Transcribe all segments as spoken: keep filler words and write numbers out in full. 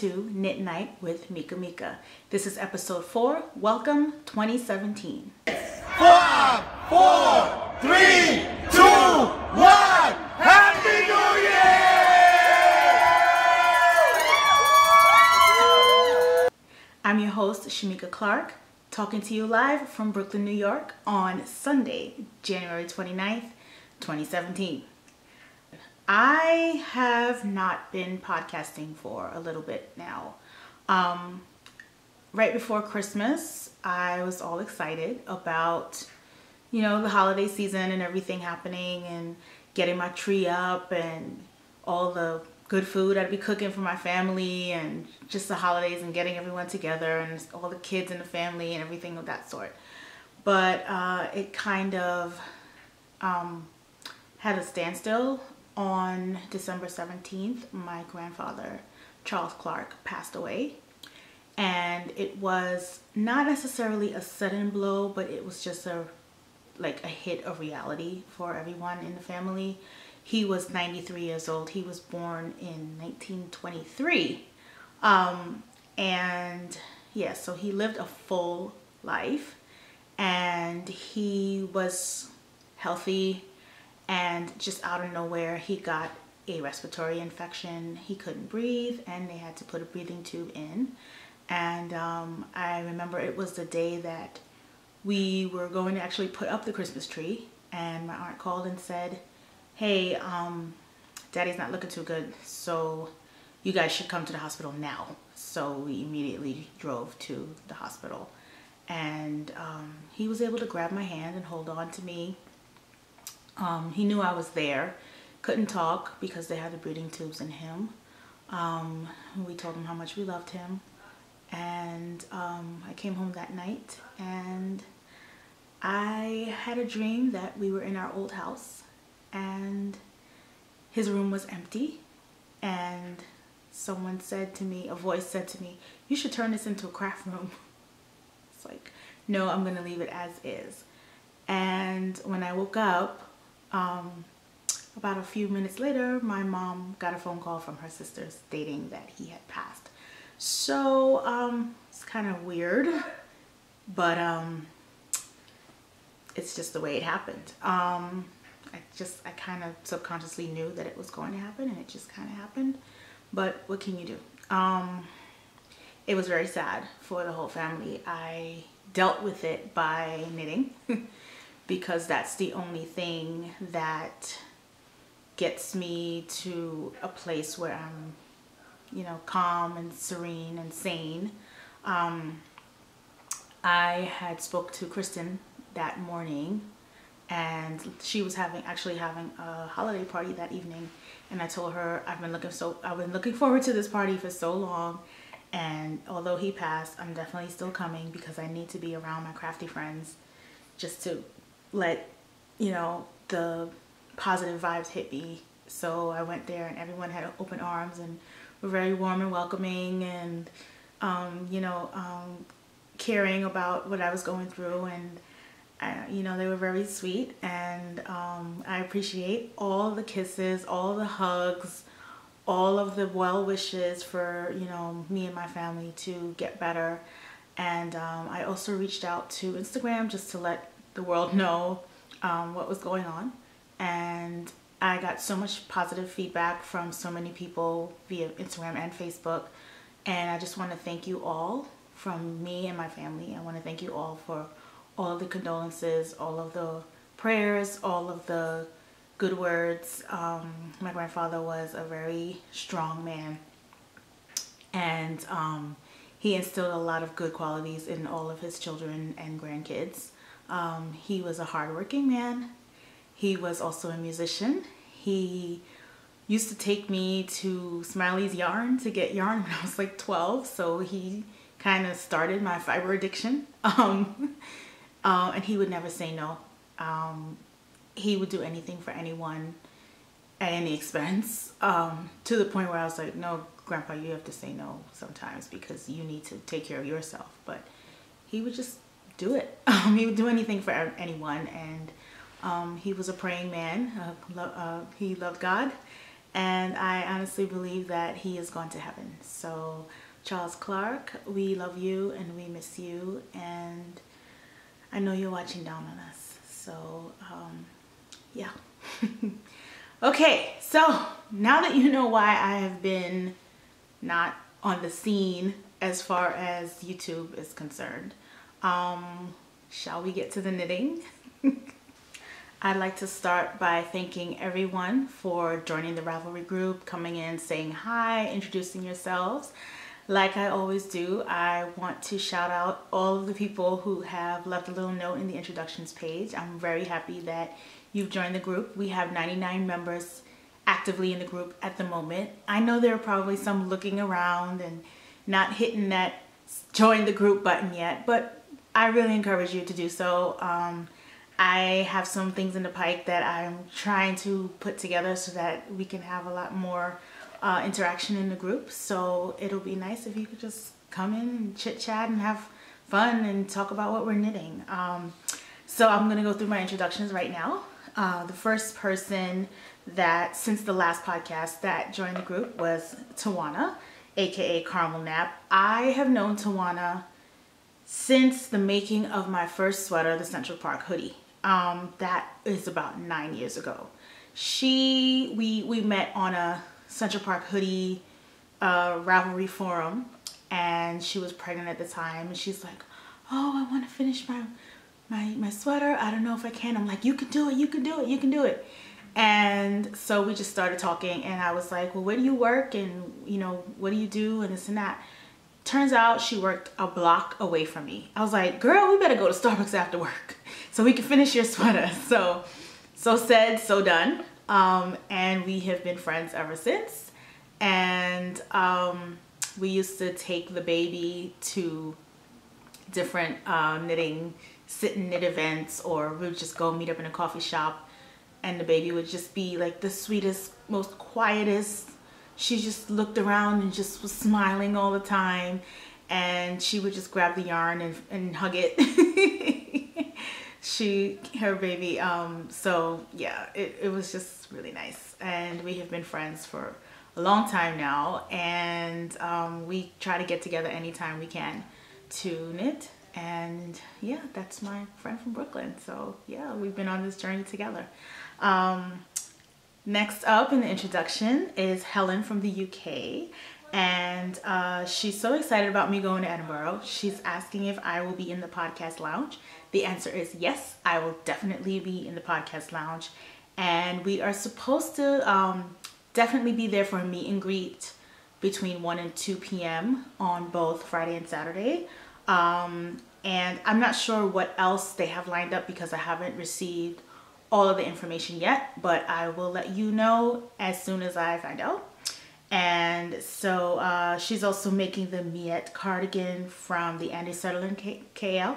to Knit Night with Mika Mika. This is episode four. Welcome twenty seventeen. Five, four, three, two, one. Happy New Year! I'm your host, Shamika Clark, talking to you live from Brooklyn, New York on Sunday, January twenty-ninth, twenty seventeen. I have not been podcasting for a little bit now. Um, right before Christmas, I was all excited about, you know, the holiday season and everything happening and getting my tree up and all the good food I'd be cooking for my family and just the holidays and getting everyone together and all the kids in the family and everything of that sort. But uh, it kind of um, had a standstill. On December seventeenth, my grandfather, Charles Clark, passed away. And it was not necessarily a sudden blow, but it was just a like a hit of reality for everyone in the family. He was ninety-three years old. He was born in nineteen twenty-three. Um, and yeah, so he lived a full life and he was healthy. And just out of nowhere, he got a respiratory infection. He couldn't breathe and they had to put a breathing tube in. And um, I remember it was the day that we were going to actually put up the Christmas tree. And my aunt called and said, hey, um, Daddy's not looking too good, so you guys should come to the hospital now. So we immediately drove to the hospital. And um, he was able to grab my hand and hold on to me. Um, he knew I was there, couldn't talk because they had the breathing tubes in him. Um, we told him how much we loved him. And um, I came home that night and I had a dream that we were in our old house and his room was empty. And someone said to me, a voice said to me, you should turn this into a craft room. It's like, no, I'm going to leave it as is. And when I woke up, Um, about a few minutes later, my mom got a phone call from her sister stating that he had passed. So, um, it's kind of weird, but, um, it's just the way it happened. Um, I just, I kind of subconsciously knew that it was going to happen and it just kind of happened, but what can you do? Um, it was very sad for the whole family. I dealt with it by knitting. Because that's the only thing that gets me to a place where I'm, you know, calm and serene and sane. Um, I had spoke to Kristen that morning and she was having actually having a holiday party that evening, and I told her I've been looking so I've been looking forward to this party for so long, and although he passed, I'm definitely still coming because I need to be around my crafty friends just to let, you know, the positive vibes hit me. So I went there and everyone had open arms and were very warm and welcoming and, um, you know, um, caring about what I was going through. And, I, you know, they were very sweet. And um, I appreciate all the kisses, all the hugs, all of the well wishes for, you know, me and my family to get better. And um, I also reached out to Instagram just to let the world know um, what was going on, and I got so much positive feedback from so many people via Instagram and Facebook, and I just want to thank you all from me and my family. I want to thank you all for all of the condolences, all of the prayers, all of the good words. Um, my grandfather was a very strong man, and um, he instilled a lot of good qualities in all of his children and grandkids. Um, he was a hardworking man. He was also a musician. He used to take me to Smiley's Yarn to get yarn when I was like twelve. So he kind of started my fiber addiction. Um, uh, and he would never say no. Um, he would do anything for anyone at any expense, um, to the point where I was like, no, Grandpa, you have to say no sometimes because you need to take care of yourself. But he would just do it. Um, he would do anything for anyone, and um, he was a praying man. Uh, lo uh, he loved God, and I honestly believe that he has gone to heaven. So Charles Clark, we love you and we miss you, and I know you're watching down on us. So um, yeah. Okay, so now that you know why I have been not on the scene as far as YouTube is concerned, um, shall we get to the knitting? I'd like to start by thanking everyone for joining the Ravelry group, coming in, saying hi, introducing yourselves. Like I always do, I want to shout out all of the people who have left a little note in the introductions page. I'm very happy that you've joined the group. We have ninety-nine members actively in the group at the moment. I know there are probably some looking around and not hitting that join the group button yet, but I really encourage you to do so. Um, I have some things in the pike that I'm trying to put together so that we can have a lot more uh, interaction in the group. So it'll be nice if you could just come in and chit chat and have fun and talk about what we're knitting. Um, so I'm gonna go through my introductions right now. Uh, the first person that, since the last podcast, that joined the group was Tawana, aka Caramel Nap. I have known Tawana since the making of my first sweater, the Central Park hoodie. Um, that is about nine years ago. She, we, we met on a Central Park hoodie uh, Ravelry forum, and she was pregnant at the time, and she's like, oh, I want to finish my My, my sweater. I don't know if I can. I'm like, you can do it, you can do it, you can do it. And so we just started talking, and I was like, well, where do you work? And, you know, what do you do? And this and that. Turns out she worked a block away from me. I was like, girl, we better go to Starbucks after work so we can finish your sweater. So, so said, so done. Um, and we have been friends ever since. And um, we used to take the baby to different uh, knitting sit and knit events, or we would just go meet up in a coffee shop, and the baby would just be like the sweetest, most quietest. She just looked around and just was smiling all the time, and she would just grab the yarn and, and hug it. she her baby um so yeah, it, it was just really nice, and we have been friends for a long time now, and um we try to get together anytime we can to knit. And yeah, that's my friend from Brooklyn. So yeah, we've been on this journey together. Um, next up in the introduction is Helen from the U K. And uh, she's so excited about me going to Edinburgh. She's asking if I will be in the podcast lounge. The answer is yes, I will definitely be in the podcast lounge. And we are supposed to um, definitely be there for a meet and greet between one and two p m on both Friday and Saturday. Um, and I'm not sure what else they have lined up because I haven't received all of the information yet, but I will let you know as soon as I find out. And so uh, she's also making the Miette cardigan from the Andy Sutherland K L,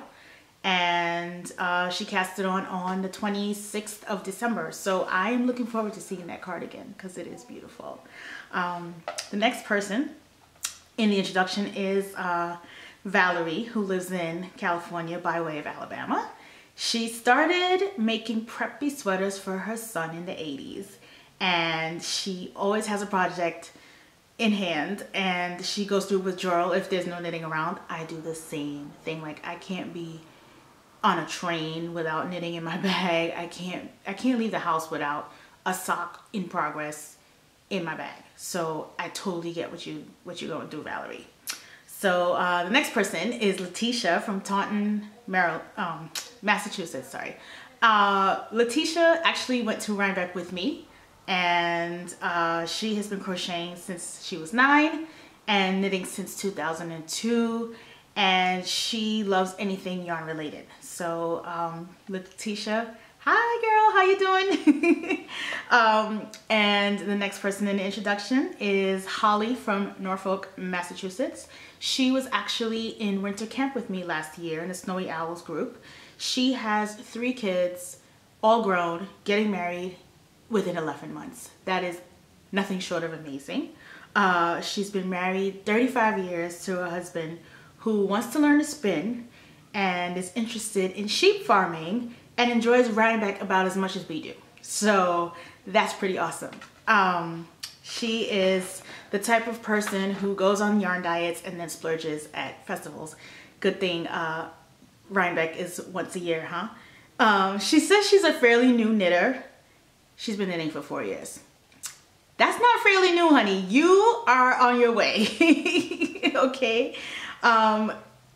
and uh, she cast it on on the twenty-sixth of December. So I am looking forward to seeing that cardigan because it is beautiful. Um, the next person in the introduction is uh, Valerie, who lives in California by way of Alabama. She started making preppy sweaters for her son in the eighties, and she always has a project in hand, and she goes through withdrawal if there's no knitting around. I do the same thing. Like, I can't be on a train without knitting in my bag. I can't I can't leave the house without a sock in progress in my bag. So I totally get what you what you're going through, Valerie. So uh, the next person is Letitia from Taunton, Maryland, um, Massachusetts. Sorry, uh, Letitia actually went to Rhinebeck with me, and uh, she has been crocheting since she was nine and knitting since two thousand two, and she loves anything yarn related. So um, Letitia, hi girl, how you doing? um, and the next person in the introduction is Holly from Norfolk, Massachusetts. She was actually in winter camp with me last year in the Snowy Owls group. She has three kids, all grown, getting married within eleven months. That is nothing short of amazing. Uh, she's been married thirty-five years to a husband who wants to learn to spin and is interested in sheep farming and enjoys Rhinebeck about as much as we do. So that's pretty awesome. Um, She is the type of person who goes on yarn diets and then splurges at festivals. Good thing uh, Rhinebeck is once a year, huh? Um, she says she's a fairly new knitter. She's been knitting for four years. That's not fairly new, honey. You are on your way. Okay? Um,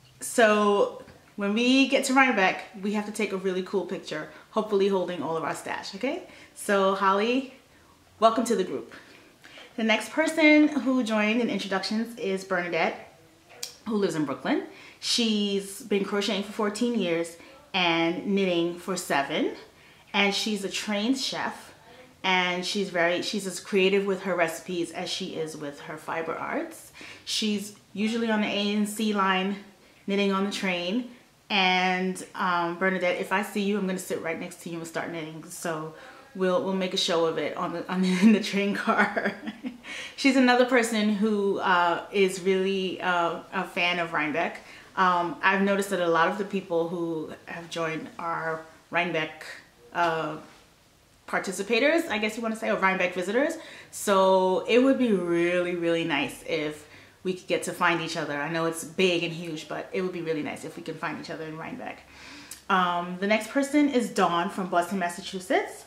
so when we get to Rhinebeck, we have to take a really cool picture, hopefully holding all of our stash, okay? So Holly, welcome to the group. The next person who joined in introductions is Bernadette, who lives in Brooklyn. She's been crocheting for fourteen years and knitting for seven. And she's a trained chef. And she's very, she's as creative with her recipes as she is with her fiber arts. She's usually on the A and C line, knitting on the train. And um, Bernadette, if I see you, I'm gonna sit right next to you and start knitting. So we'll we'll make a show of it on the on the, in the train car. She's another person who uh, is really uh, a fan of Rhinebeck. Um, I've noticed that a lot of the people who have joined are Rhinebeck uh, participators, I guess you want to say, or Rhinebeck visitors. So it would be really, really nice if we could get to find each other. I know it's big and huge, but it would be really nice if we can find each other in Rhinebeck. Um, the next person is Dawn from Boston, Massachusetts.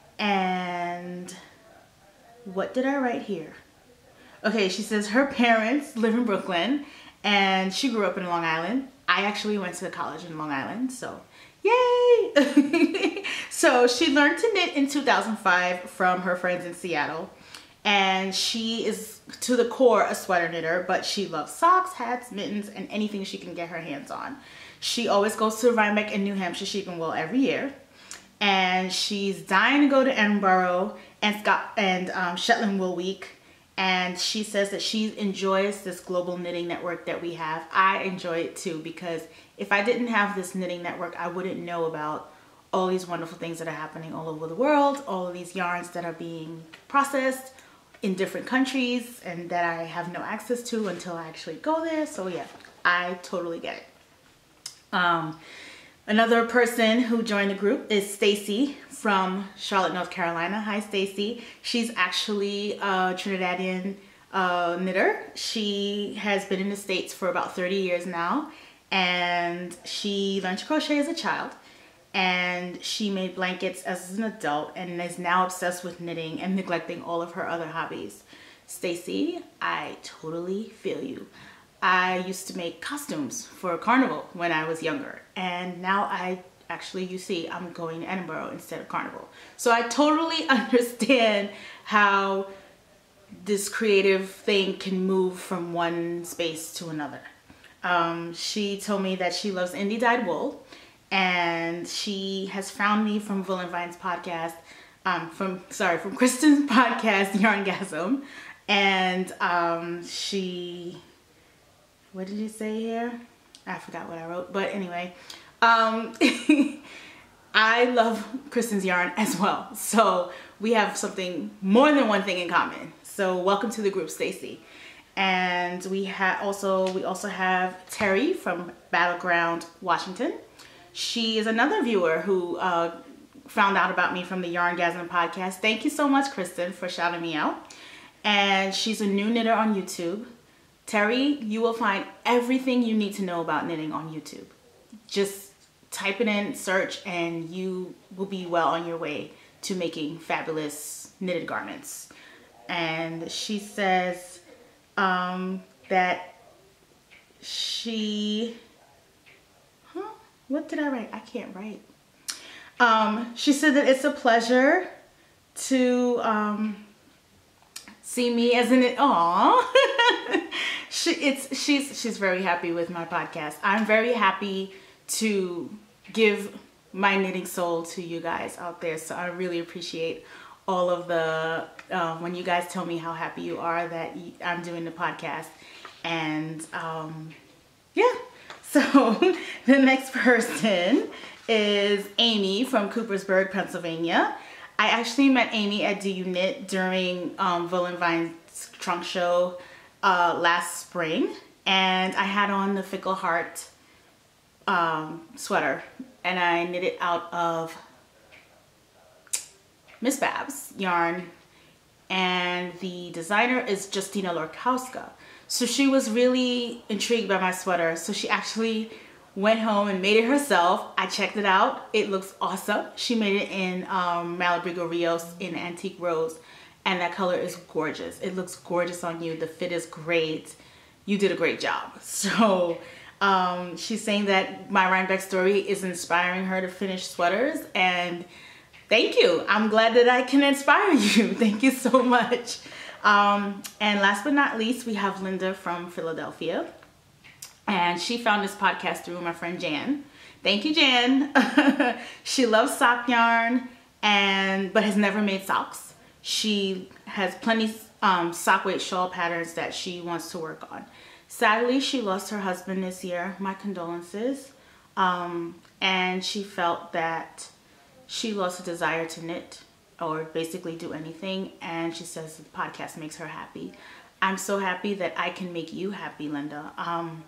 And what did I write here? Okay, she says her parents live in Brooklyn and she grew up in Long Island. I actually went to college in Long Island, so yay! So she learned to knit in two thousand five from her friends in Seattle. And she is to the core a sweater knitter, but she loves socks, hats, mittens, and anything she can get her hands on. She always goes to Rhinebeck in New Hampshire Sheeping Wool every year. And she's dying to go to Edinburgh and Scott and um, Shetland Wool Week. And she says that she enjoys this global knitting network that we have. I enjoy it too, because if I didn't have this knitting network, I wouldn't know about all these wonderful things that are happening all over the world, all of these yarns that are being processed in different countries and that I have no access to until I actually go there. So yeah, I totally get it. Um, Another person who joined the group is Stacy from Charlotte, North Carolina. Hi, Stacy. She's actually a Trinidadian uh, knitter. She has been in the States for about thirty years now, and she learned to crochet as a child, and she made blankets as an adult and is now obsessed with knitting and neglecting all of her other hobbies. Stacy, I totally feel you. I used to make costumes for a carnival when I was younger, and now I actually, you see, I'm going to Edinburgh instead of carnival. So I totally understand how this creative thing can move from one space to another. Um, she told me that she loves indie dyed wool, and she has found me from Wool and Vine's podcast, um, from, sorry, from Kristen's podcast, Yarngasm, and um, she... What did you say here? I forgot what I wrote, but anyway, um, I love Kristen's yarn as well. So we have something, more than one thing in common. So welcome to the group, Stacy. And we have also, we also have Terry from Battleground, Washington. She is another viewer who uh, found out about me from the Yarngasm podcast. Thank you so much, Kristen, for shouting me out. And she's a new knitter on YouTube. Terry, you will find everything you need to know about knitting on YouTube. Just type it in, search, and you will be well on your way to making fabulous knitted garments. And she says um, that she, huh? What did I write? I can't write. Um, she said that it's a pleasure to um, see me as an, aw. She, it's, she's, she's very happy with my podcast. I'm very happy to give my knitting soul to you guys out there. So I really appreciate all of the, uh, when you guys tell me how happy you are that I'm doing the podcast. And um, yeah, so the next person is Amy from Coopersburg, Pennsylvania. I actually met Amy at Do You Knit during um, Wool and Vine's trunk show Uh, last spring, and I had on the Fickle Heart um, sweater, and I knit it out of Miss Babs yarn, and the designer is Justina Lorkowska. So she was really intrigued by my sweater. So she actually went home and made it herself. I checked it out. It looks awesome. She made it in um, Malabrigo Rios in Antique Rose, and that color is gorgeous. It looks gorgeous on you. The fit is great. You did a great job. So um, she's saying that my Rhinebeck story is inspiring her to finish sweaters, and thank you. I'm glad that I can inspire you. Thank you so much. Um, and last but not least, we have Linda from Philadelphia. And she found this podcast through my friend Jan. Thank you, Jan. She loves sock yarn, and but has never made socks. She has plenty um, sock weight shawl patterns that she wants to work on. Sadly, she lost her husband this year. My condolences. Um, and she felt that she lost a desire to knit or basically do anything. And she says the podcast makes her happy. I'm so happy that I can make you happy, Linda. Um,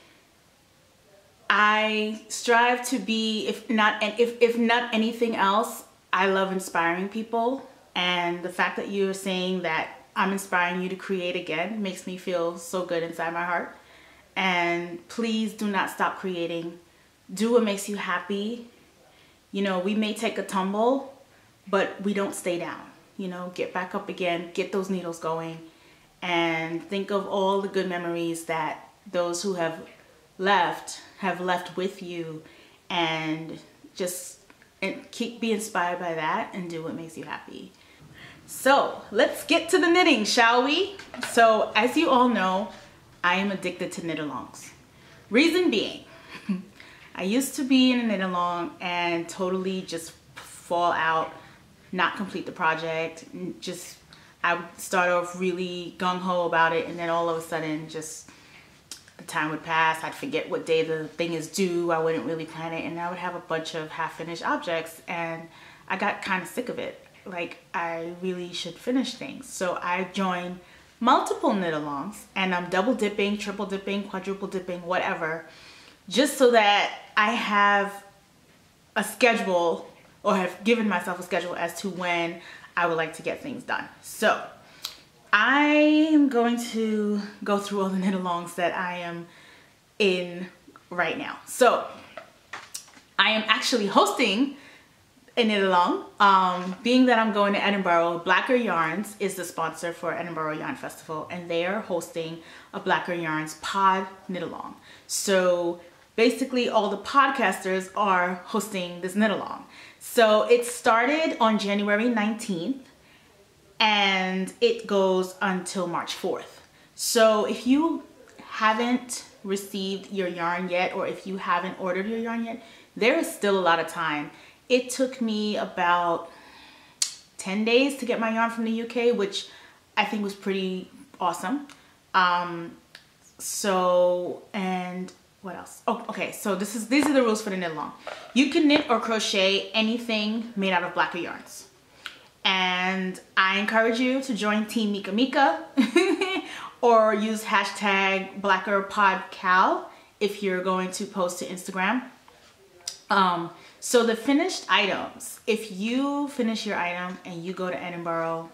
I strive to be, if not, and if, if not anything else, I love inspiring people. And the fact that you're saying that I'm inspiring you to create again makes me feel so good inside my heart. And please do not stop creating. Do what makes you happy. You know, we may take a tumble, but we don't stay down. You know, get back up again, get those needles going, and think of all the good memories that those who have left have left with you, and just and keep be inspired by that and do what makes you happy. So let's get to the knitting, shall we? So as you all know, I am addicted to Knitalongs. Reason being, I used to be in a Knitalong and totally just fall out, not complete the project. Just I would start off really gung-ho about it, and then all of a sudden just the time would pass. I'd forget what day the thing is due. I wouldn't really plan it, and I would have a bunch of half-finished objects, and I got kind of sick of it. Like, I really should finish things. So I joined multiple Knitalongs, and I'm double dipping, triple dipping, quadruple dipping, whatever, just so that I have a schedule, or have given myself a schedule as to when I would like to get things done. So I am going to go through all the Knitalongs that I am in right now. So I am actually hosting a Knitalong. Um, being that I'm going to Edinburgh, Blacker Yarns is the sponsor for Edinburgh Yarn Festival, and they are hosting a Blacker Yarns pod Knitalong. So basically all the podcasters are hosting this Knitalong. So it started on January nineteenth, and it goes until March fourth. So if you haven't received your yarn yet, or if you haven't ordered your yarn yet, there is still a lot of time. It took me about ten days to get my yarn from the U K, which I think was pretty awesome. Um, so, and what else? Oh, okay. So this is these are the rules for the Knitalong. You can knit or crochet anything made out of Blacker yarns. And I encourage you to join Team Mika Mika or use hashtag BlackerPodCal if you're going to post to Instagram. Um, so the finished items, if you finish your item and you go to Edinburgh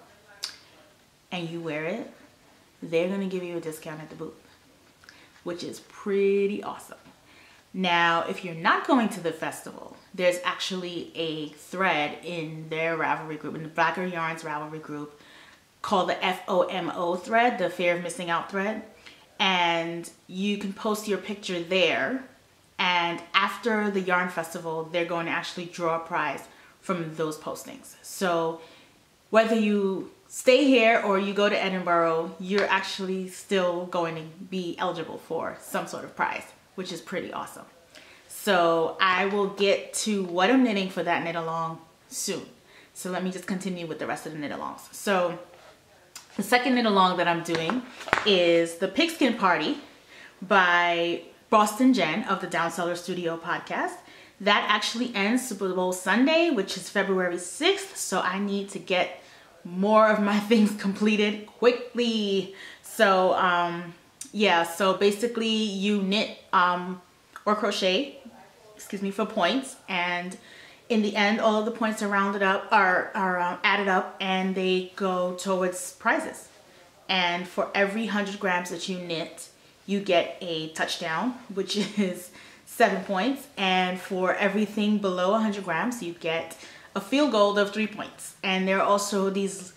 and you wear it, they're going to give you a discount at the booth, which is pretty awesome. Now, if you're not going to the festival, there's actually a thread in their Ravelry group, in the Blacker Yarns Ravelry group, called the F O M O thread, the Fear of Missing Out thread. And you can post your picture there. And after the yarn festival, they're going to actually draw a prize from those postings. So whether you stay here or you go to Edinburgh, you're actually still going to be eligible for some sort of prize, which is pretty awesome. So I will get to what I'm knitting for that Knitalong soon. So let me just continue with the rest of the Knitalongs. So the second Knitalong that I'm doing is the Pigskin Party by Boston Jen of the Downseller Studio podcast. That actually ends Super Bowl Sunday, which is February sixth. So I need to get more of my things completed quickly. So um, yeah, so basically you knit um, or crochet, excuse me, for points, and in the end, all of the points are rounded up, are, are um, added up, and they go towards prizes. And for every one hundred grams that you knit, you get a touchdown, which is seven points. And for everything below one hundred grams, you get a field goal of three points. And there are also these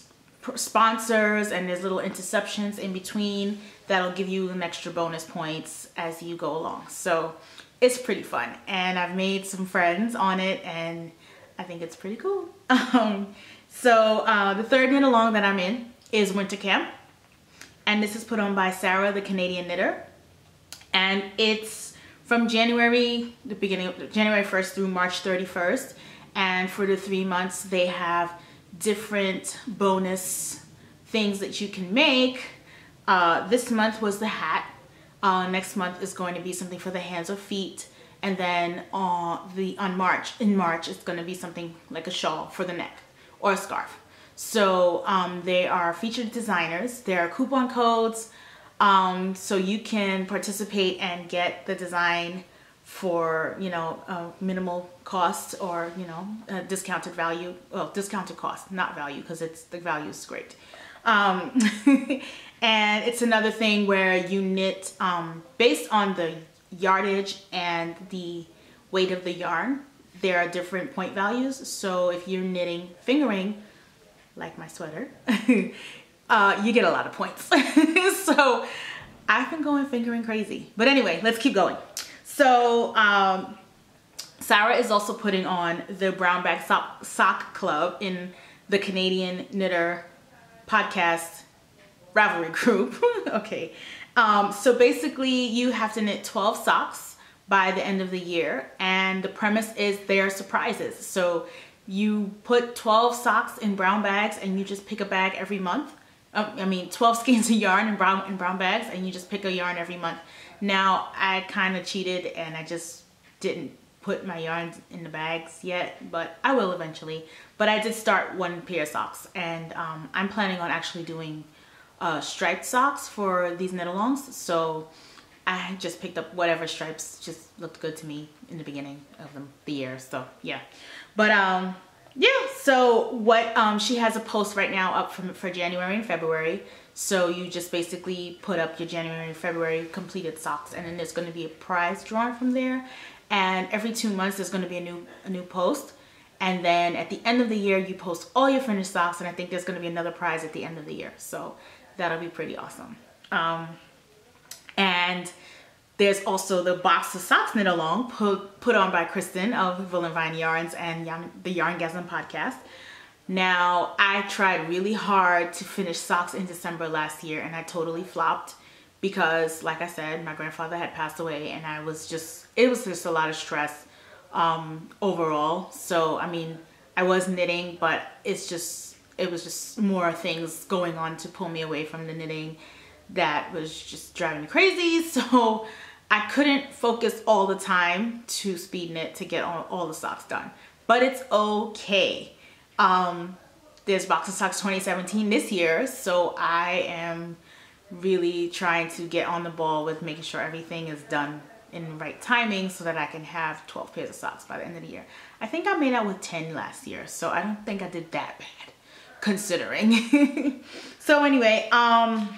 sponsors and there's little interceptions in between that'll give you an extra bonus points as you go along. So it's pretty fun, and I've made some friends on it, and I think it's pretty cool. Um, so uh, the third knit along that I'm in is Winter Camp, and this is put on by Sarah, the Canadian knitter, and it's from January, the beginning of January first through March thirty-first, and for the three months they have different bonus things that you can make. Uh, this month was the hat. Uh, next month is going to be something for the hands or feet, and then uh, the on March in March it's going to be something like a shawl for the neck or a scarf. So um, they are featured designers. There are coupon codes, um, so you can participate and get the design for, you know, a minimal cost, or, you know, a discounted value. Well, discounted cost, not value, because it's the value is great. Um, and it's another thing where you knit um, based on the yardage and the weight of the yarn. There are different point values. So if you're knitting fingering, like my sweater, uh, you get a lot of points. So I've been going fingering crazy. But anyway, let's keep going. So um, Sarah is also putting on the Brown Bag Sock, Sock Club in the Canadian Knitter podcast Ravelry group. Okay. Um, so basically you have to knit twelve socks by the end of the year, and the premise is they're surprises. So you put twelve socks in brown bags and you just pick a bag every month. Um, I mean, twelve skeins of yarn in brown, in brown bags, and you just pick a yarn every month. Now, I kind of cheated and I just didn't put my yarns in the bags yet, but I will eventually. But I did start one pair of socks, and um, I'm planning on actually doing uh, striped socks for these Knitalongs. So I just picked up whatever stripes just looked good to me in the beginning of the, the year. So yeah, but um, yeah. So what um, she has a post right now up from for January and February. So you just basically put up your January and February completed socks, and then there's going to be a prize drawn from there. And every two months there's going to be a new a new post. And then at the end of the year you post all your finished socks, and I think there's going to be another prize at the end of the year. So that'll be pretty awesome. Um, and there's also the box of socks knit along put, put on by Kristen of Vill and Vine Yarns and Yarn, the Yarngasm podcast. Now, I tried really hard to finish socks in December last year, and I totally flopped because, like I said, my grandfather had passed away, and I was just, it was just a lot of stress um, overall. So, I mean, I was knitting, but it's just, it was just more things going on to pull me away from the knitting that was just driving me crazy. So I couldn't focus all the time to speed knit to get all, all the socks done, but it's okay. Um, there's Box of Socks twenty seventeen this year, so I am really trying to get on the ball with making sure everything is done in the right timing so that I can have twelve pairs of socks by the end of the year. I think I made out with ten last year, so I don't think I did that bad, considering. So anyway, um,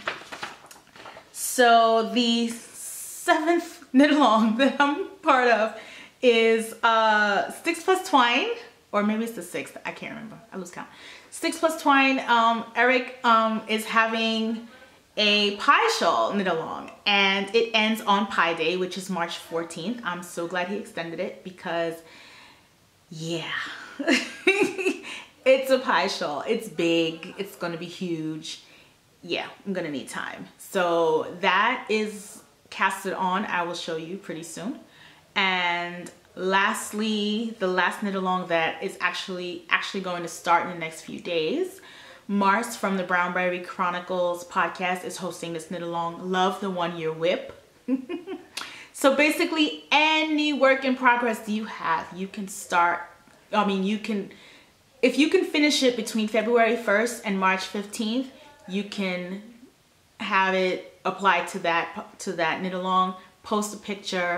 so the seventh knit along that I'm part of is uh, Sticks Plus Twine. Or maybe it's the sixth, I can't remember, I lose count. Sticks Plus Twine, um, Eric um, is having a pie shawl knit along, and it ends on Pie Day, which is March fourteenth. I'm so glad he extended it because, yeah, it's a pie shawl. It's big, it's gonna be huge. Yeah, I'm gonna need time. So that is casted on, I will show you pretty soon. And lastly, the last knit along that is actually actually going to start in the next few days. Mars from the Brownberry Chronicles podcast is hosting this knit along, Love the One Year Whip. So basically, any work in progress you have, you can start, I mean, you can, if you can finish it between February first and March fifteenth, you can have it applied to that, to that knit along, post a picture,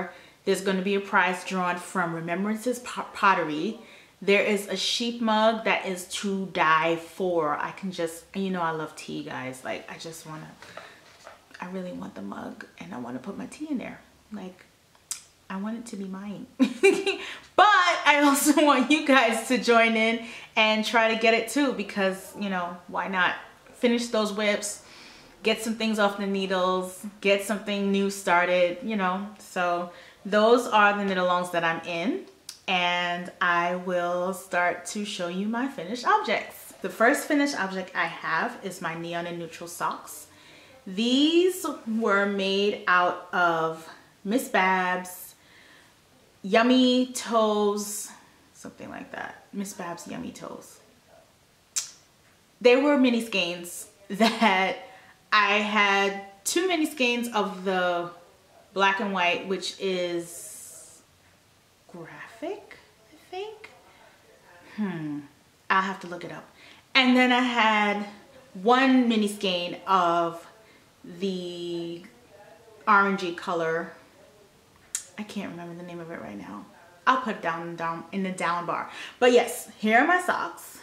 There's going to be a prize drawn from Remembrances Pottery. There is a sheep mug that is to die for. I can just, you know, I love tea, guys. Like, I just want to, I really want the mug and I want to put my tea in there. Like, I want it to be mine. But I also want you guys to join in and try to get it too, because, you know, why not? Finish those whips, get some things off the needles, get something new started, you know. So those are the Knitalongs that I'm in. And I will start to show you my finished objects. The first finished object I have is my neon and neutral socks. These were made out of Miss Babs Yummy Toes, something like that. Miss Babs Yummy Toes. They were mini skeins that I had two mini skeins of the black and white, which is graphic, I think. Hmm, I'll have to look it up. And then I had one mini skein of the orangey color. I can't remember the name of it right now. I'll put it down, down in the down bar. But yes, here are my socks.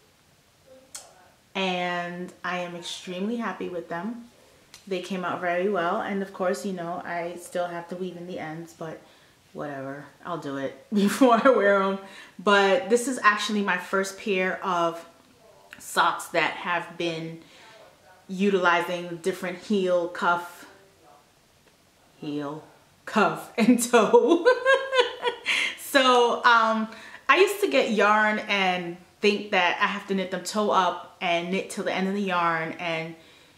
And I am extremely happy with them. They came out very well. And of course, you know, I still have to weave in the ends, but whatever, I'll do it before I wear them. But this is actually my first pair of socks that have been utilizing different heel, cuff, heel, cuff, and toe. So um, I used to get yarn and think that I have to knit them toe up and knit till the end of the yarn and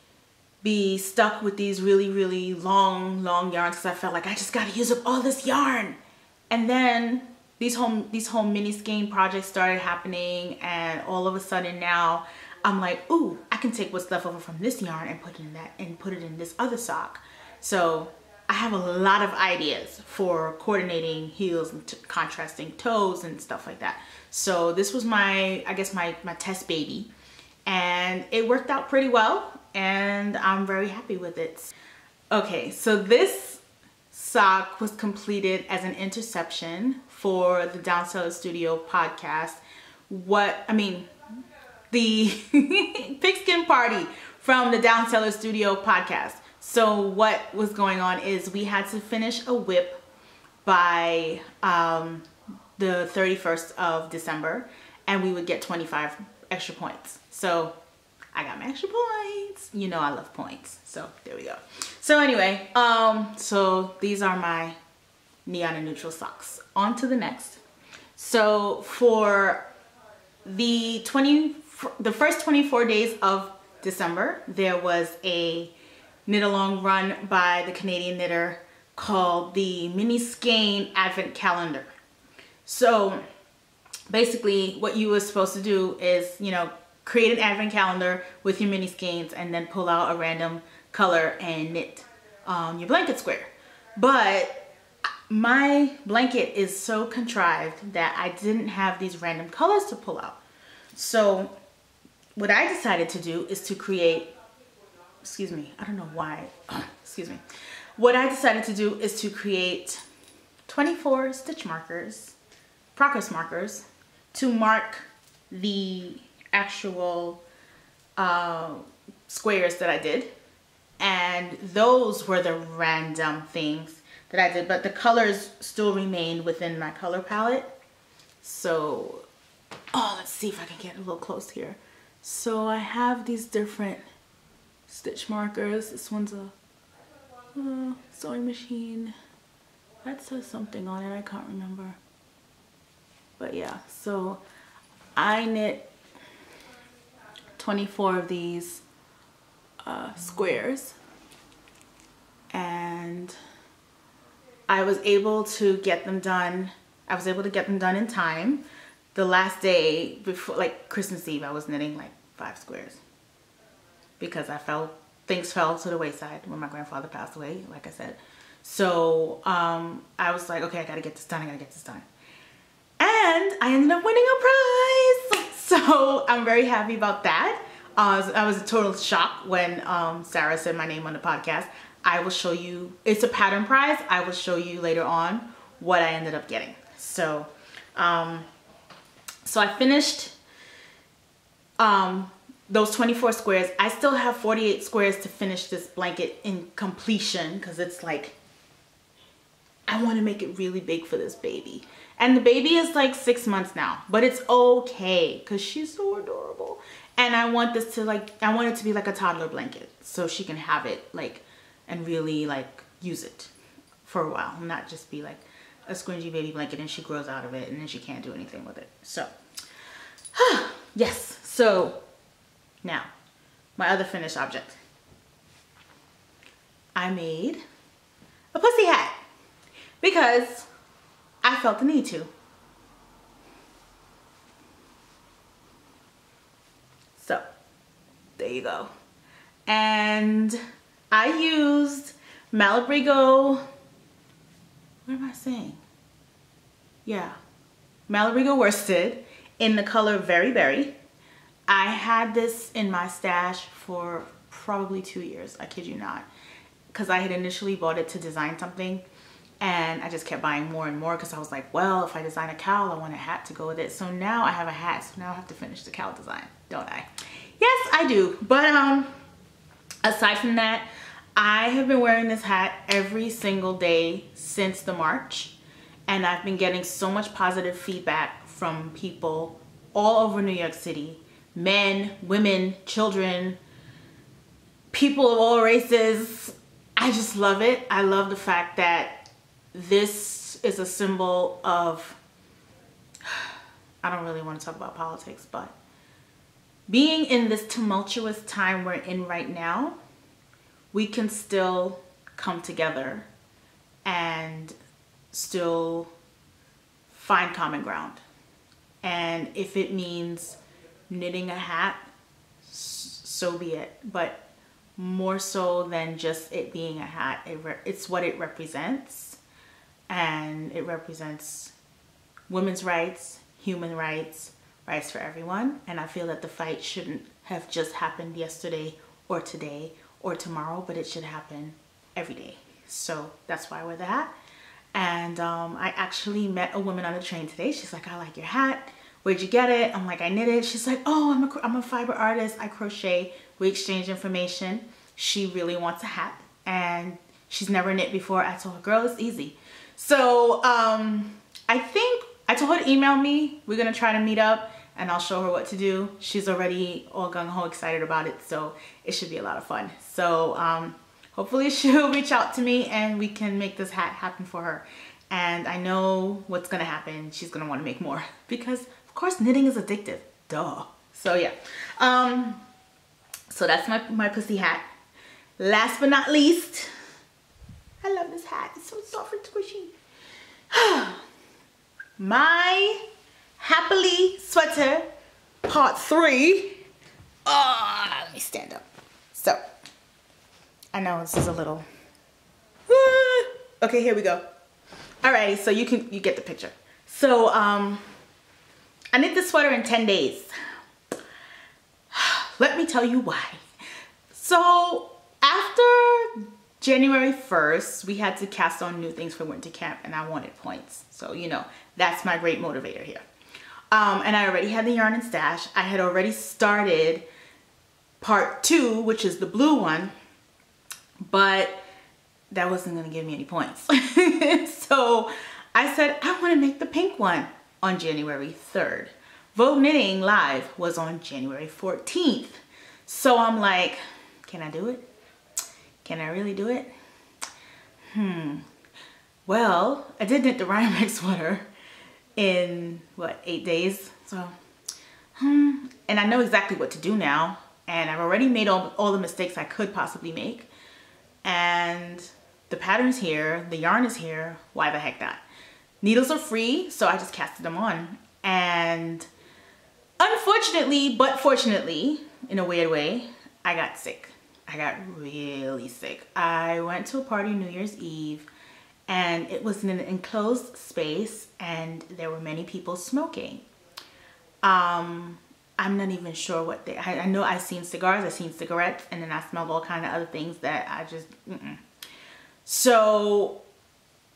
be stuck with these really, really long, long yarns because I felt like I just got to use up all this yarn. And then these whole, these whole mini skein projects started happening, and all of a sudden now I'm like, ooh, I can take what's left over from this yarn and put it in that and put it in this other sock. So I have a lot of ideas for coordinating heels and t contrasting toes and stuff like that. So this was my, I guess my, my test baby, and it worked out pretty well and I'm very happy with it. Okay, so this sock was completed as an interception for the Down Cellar Studio podcast. What, I mean, the pigskin party from the Down Cellar Studio podcast. So what was going on is we had to finish a whip by um, the thirty-first of December, and we would get twenty-five extra points. So I got my extra points. You know I love points. So there we go. So anyway, um, so these are my neon and neutral socks. On to the next. So for the twenty, the first twenty-four days of December, there was a knit-along run by the Canadian knitter called the Mini Skein Advent Calendar. So basically what you were supposed to do is, you know, create an advent calendar with your mini skeins and then pull out a random color and knit um, your blanket square. But my blanket is so contrived that I didn't have these random colors to pull out. So what I decided to do is to create, excuse me, I don't know why, excuse me. What I decided to do is to create twenty-four stitch markers, progress markers, to mark the actual uh, squares that I did. And those were the random things that I did, but the colors still remained within my color palette. So, oh, let's see if I can get a little close here. So I have these different stitch markers. This one's a uh, sewing machine. That says something on it, I can't remember. But yeah, so I knit twenty-four of these uh, squares, and I was able to get them done. I was able to get them done in time. The last day before, like Christmas Eve, I was knitting like five squares because I felt things fell to the wayside when my grandfather passed away, like I said. So um, I was like, okay, I gotta get this done. I gotta get this done. And I ended up winning a prize. So I'm very happy about that. Uh, I was a total shock when um, Sarah said my name on the podcast. I will show you, it's a pattern prize. I will show you later on what I ended up getting. So, um, so I finished um, those twenty-four squares. I still have forty-eight squares to finish this blanket in completion, because it's like, I want to make it really big for this baby. And the baby is like six months now, but it's okay because she's so adorable. And I want this to like, I want it to be like a toddler blanket so she can have it like, and really like use it for a while, not just be like a squingy baby blanket and she grows out of it and then she can't do anything with it. So, yes. So now my other finished object. I made a pussy hat because I felt the need to. So there you go. And I used Malabrigo, what am I saying? Yeah, Malabrigo worsted in the color Very Berry. I had this in my stash for probably two years, I kid you not, because I had initially bought it to design something. And I just kept buying more and more because I was like, well, if I design a cowl, I want a hat to go with it. So now I have a hat. So now I have to finish the cowl design, don't I? Yes, I do. But um, aside from that, I have been wearing this hat every single day since the March. And I've been getting so much positive feedback from people all over New York City. Men, women, children, people of all races. I just love it. I love the fact that this is a symbol of, I don't really want to talk about politics, but being in this tumultuous time we're in right now, we can still come together and still find common ground. And if it means knitting a hat, so be it. But more so than just it being a hat, it it's what it represents. And it represents women's rights, human rights, rights for everyone. And I feel that the fight shouldn't have just happened yesterday or today or tomorrow, but it should happen every day. So that's why I wear the hat. And um, I actually met a woman on the train today. She's like, I like your hat. Where'd you get it? I'm like, I knit it. She's like, oh, I'm a, I'm a fiber artist. I crochet. We exchange information. She really wants a hat. And she's never knit before. I told her, girl, it's easy. So um, I think I told her to email me. We're going to try to meet up and I'll show her what to do. She's already all gung-ho excited about it. So it should be a lot of fun. So um, hopefully she'll reach out to me and we can make this hat happen for her. And I know what's going to happen. She's going to want to make more because of course knitting is addictive. Duh. So yeah. Um, so that's my, my pussy hat. Last but not least, I love this hat. It's so soft and squishy. My Happily Sweater part three. Oh, let me stand up. So, I know this is a little... Okay, here we go. Alrighty, so you can you get the picture. So, um, I knit this sweater in ten days. Let me tell you why. So, after January first, we had to cast on new things for winter camp and I wanted points. So, you know, that's my great motivator here. Um, and I already had the yarn in stash. I had already started part two, which is the blue one, but that wasn't going to give me any points. So I said, I want to make the pink one on January third. Vogue Knitting Live was on January fourteenth. So I'm like, can I do it? Can I really do it? Hmm. Well, I did knit the Rhinebeck sweater in, what, eight days? So, hmm. And I know exactly what to do now. And I've already made all, all the mistakes I could possibly make. And the pattern's here. The yarn is here. Why the heck not? Needles are free, so I just casted them on. And unfortunately, but fortunately, in a weird way, I got sick. I got really sick. I went to a party New Year's Eve and it was in an enclosed space and there were many people smoking. Um, I'm not even sure what they, I, I know I've seen cigars, I've seen cigarettes, and then I smelled all kind of other things that I just, mm-mm. So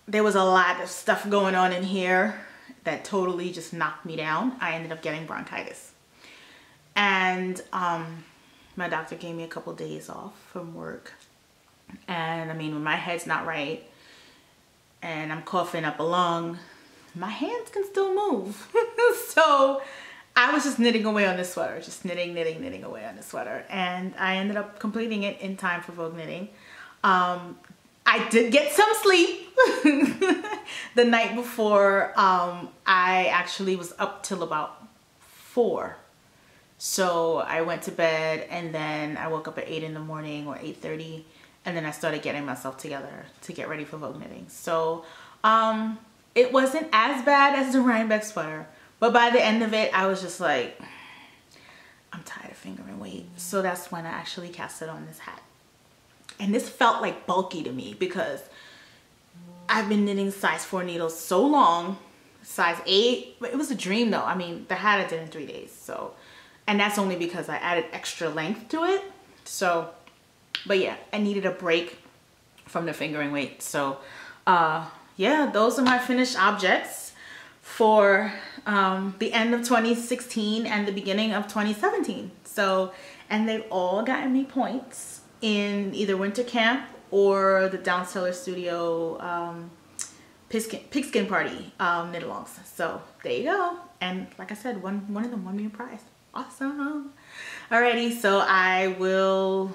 there was a lot of stuff going on in here that totally just knocked me down. I ended up getting bronchitis. And um, my doctor gave me a couple days off from work. And I mean, when my head's not right and I'm coughing up a lung, my hands can still move. So I was just knitting away on this sweater, just knitting, knitting, knitting away on this sweater. And I ended up completing it in time for Vogue Knitting. Um, I did get some sleep the night before. Um, I actually was up till about four. So I went to bed and then I woke up at eight in the morning or eight thirty. And then I started getting myself together to get ready for Vogue Knitting. So um, it wasn't as bad as the Rhinebeck sweater. But by the end of it, I was just like, I'm tired of fingering weight. So that's when I actually casted on this hat. And this felt like bulky to me because I've been knitting size four needles so long, size eight, but it was a dream though. I mean, the hat I did in three days. So, and that's only because I added extra length to it. So, but yeah, I needed a break from the fingering weight. So, uh, yeah, those are my finished objects for um, the end of twenty sixteen and the beginning of twenty seventeen. So, and they've all gotten me points in either winter camp or the Down Cellar Studio um, pigskin, pigskin party um, Knitalongs. So there you go. And like I said, one, one of them won me a prize. Awesome. Alrighty, so I will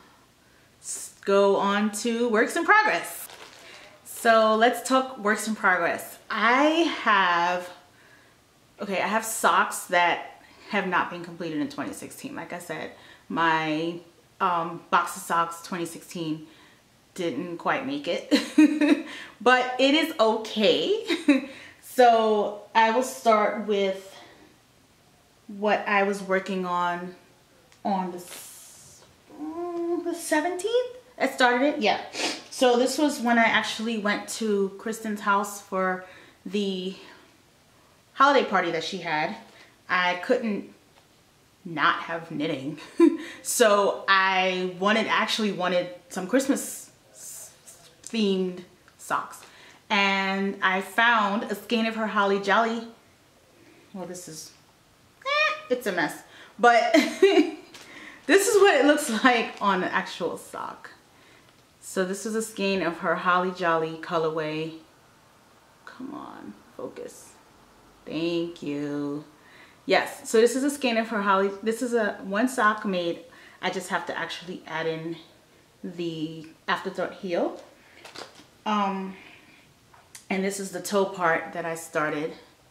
go on to works in progress. So let's talk works in progress. I have, okay, I have socks that have not been completed in twenty sixteen. Like I said, my um, box of socks twenty sixteen didn't quite make it, but it is okay. So I will start with what I was working on on the, um, the seventeenth. I started it, yeah. So this was when I actually went to Kristen's house for the holiday party that she had. I couldn't not have knitting. So I wanted, actually wanted some Christmas themed socks. And I found a skein of her Holly Jolly. Well, this is, eh, it's a mess. But this is what it looks like on an actual sock. So this is a skein of her Holly Jolly colorway. Come on, focus. Thank you. Yes, so this is a skein of her Holly. This is a one sock made. I just have to actually add in the afterthought heel. Um, and this is the toe part that I started.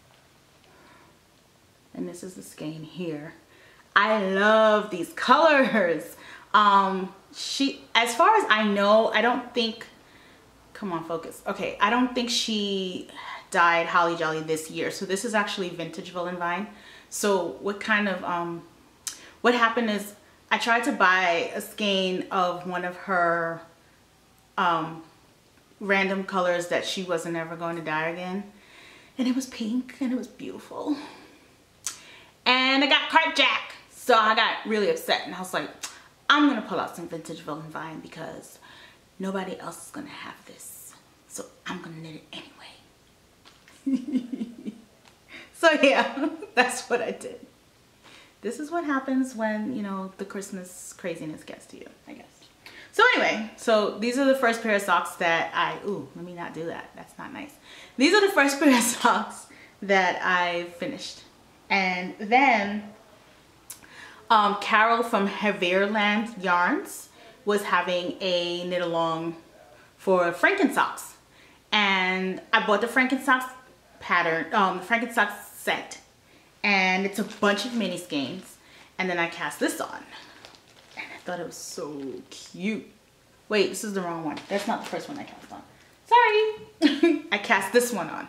And this is the skein here. I love these colors. Um, she, as far as I know, I don't think, come on, focus. Okay, I don't think she dyed Holly Jolly this year. So this is actually vintage Villain Vine. So what kind of, um, what happened is I tried to buy a skein of one of her um, random colors that she wasn't ever going to dye again. And it was pink and it was beautiful. And I got cart jack. So I got really upset and I was like, I'm going to pull out some vintage Villain Vine because nobody else is going to have this. So I'm going to knit it anyway. So yeah, that's what I did. This is what happens when, you know, the Christmas craziness gets to you, I guess. So anyway, so these are the first pair of socks that I, ooh, let me not do that. That's not nice. These are the first pair of socks that I finished. And then um, Carol from Haverland Yarns was having a knit along for Frankensocks. And I bought the Frankensocks pattern, um, the Frankensocks set. And it's a bunch of mini skeins. And then I cast this on. And I thought it was so cute. Wait, this is the wrong one. That's not the first one I cast on. Sorry. I cast this one on.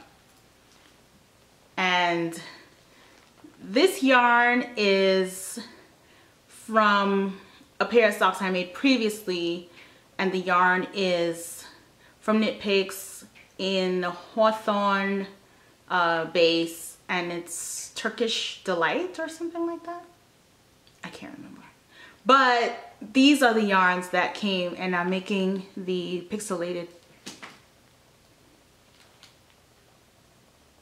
And this yarn is from a pair of socks I made previously. And the yarn is from Knit Picks in Hawthorne uh, base. And it's Turkish Delight or something like that. I can't remember. But these are the yarns that came, and I'm making the pixelated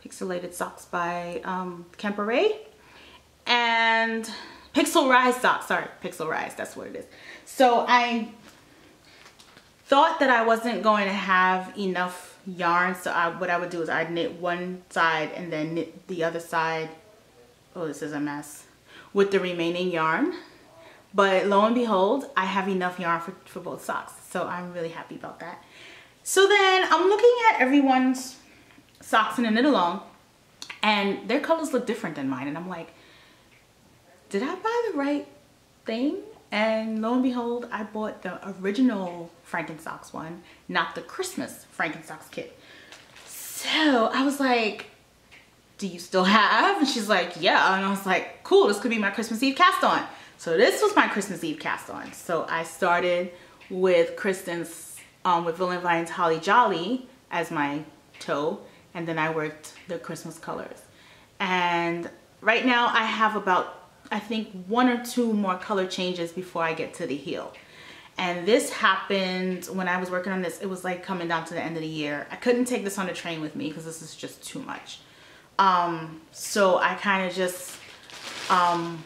Pixelated Socks by um, Kemperay. And Pixel Rise socks, sorry, Pixel Rise, that's what it is. So I thought that I wasn't going to have enough yarn, so I, what I would do is I'd knit one side and then knit the other side. Oh, this is a mess. With the remaining yarn. But lo and behold, I have enough yarn for, for both socks. So I'm really happy about that. So then I'm looking at everyone's socks in a knit along, and their colors look different than mine. And I'm like, did I buy the right thing? And lo and behold, I bought the original Frankensocks one, not the Christmas Frankensocks kit. So I was like, do you still have? And she's like, yeah. And I was like, cool, this could be my Christmas Eve cast on. So this was my Christmas Eve cast on. So I started with Kristen's, um, with Villain Vine's Holly Jolly as my toe. And then I worked the Christmas colors. And right now I have about, I think one or two more color changes before I get to the heel. And this happened when I was working on this. It was like coming down to the end of the year. I couldn't take this on the train with me because this is just too much. Um, so I kind of just, um,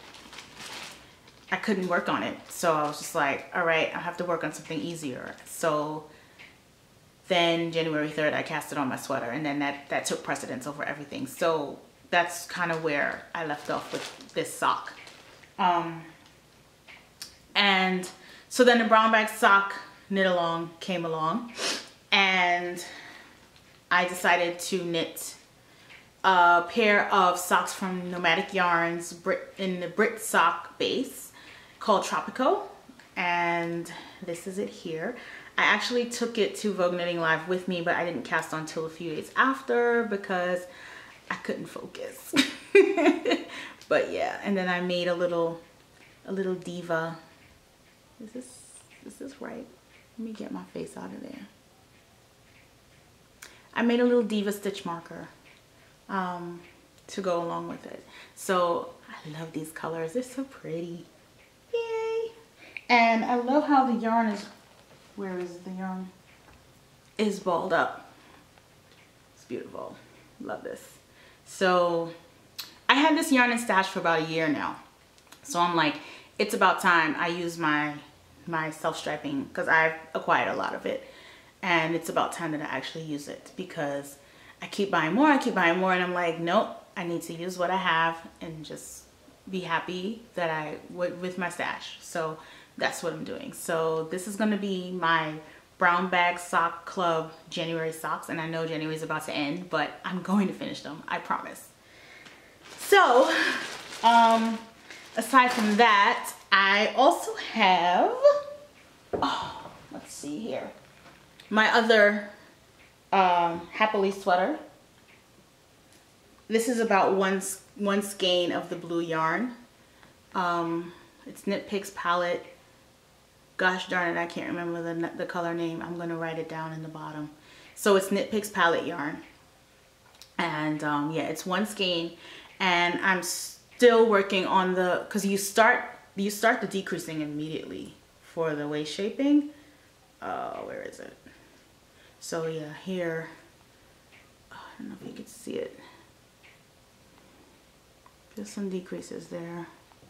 I couldn't work on it. So I was just like, all right, I have to work on something easier. So then January third, I cast it on my sweater, and then that, that took precedence over everything. So that's kind of where I left off with this sock. Um, and so then the brown bag sock knit along came along, and I decided to knit a pair of socks from Nomadic Yarns in the Brit sock base called Tropico, and this is it here. I actually took it to Vogue Knitting Live with me, but I didn't cast on till a few days after because I couldn't focus. But yeah, and then I made a little a little diva. Is this is this right? Let me get my face out of there. I made a little diva stitch marker um, to go along with it. So I love these colors. They're so pretty. Yay! And I love how the yarn is, where is the yarn? Is balled up. It's beautiful. Love this. So I had this yarn in stash for about a year now. So I'm like, it's about time I use my my self-striping, because I've acquired a lot of it. And it's about time that I actually use it, because I keep buying more, I keep buying more, and I'm like, nope, I need to use what I have and just be happy that I, with, with my stash. So that's what I'm doing. So this is gonna be my Brown Bag Sock Club January socks, and I know January is about to end, but I'm going to finish them, I promise. So, um, aside from that, I also have, oh, let's see here, my other um, Happily sweater. This is about one, one skein of the blue yarn. Um, it's Knit Picks palette. Gosh darn it, I can't remember the, the color name. I'm going to write it down in the bottom. So it's Knit Picks palette yarn. And um, yeah, it's one skein. And I'm still working on the, because you start, you start the decreasing immediately for the waist shaping. Uh, where is it? So yeah, here, oh, I don't know if you can see it. There's some decreases there.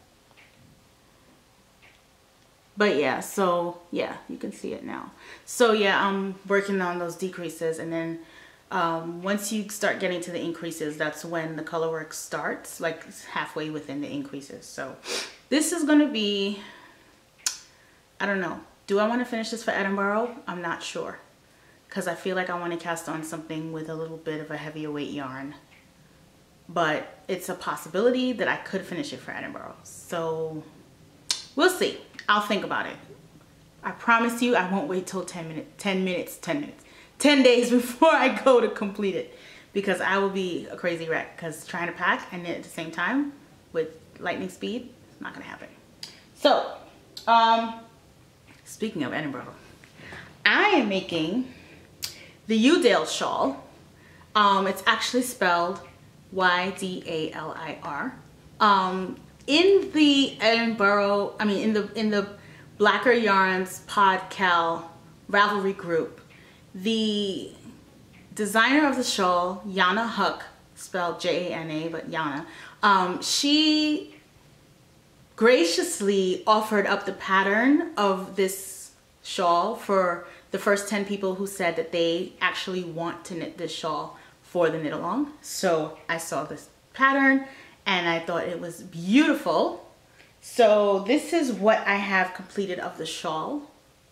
But yeah, so yeah, you can see it now. So yeah, I'm working on those decreases, and then um, once you start getting to the increases, that's when the color work starts, like halfway within the increases. So this is gonna be, I don't know. Do I want to finish this for Edinburgh? I'm not sure, because I feel like I want to cast on something with a little bit of a heavier weight yarn. But it's a possibility that I could finish it for Edinburgh. So we'll see. I'll think about it. I promise you I won't wait till ten minutes, ten minutes, ten minutes, ten days before I go to complete it, because I will be a crazy wreck, because trying to pack and knit at the same time with lightning speed, it's not gonna happen. So, um, speaking of Edinburgh, I am making the Udale shawl. Um, it's actually spelled Y D A L I R. Um, in the Edinburgh, I mean in the in the Blacker Yarns Pod Cal Ravelry group, the designer of the shawl, Yana Huck, spelled J A N A, but Yana, um, she graciously offered up the pattern of this shawl for the first ten people who said that they actually want to knit this shawl for the Knitalong. So I saw this pattern and I thought it was beautiful. So this is what I have completed of the shawl.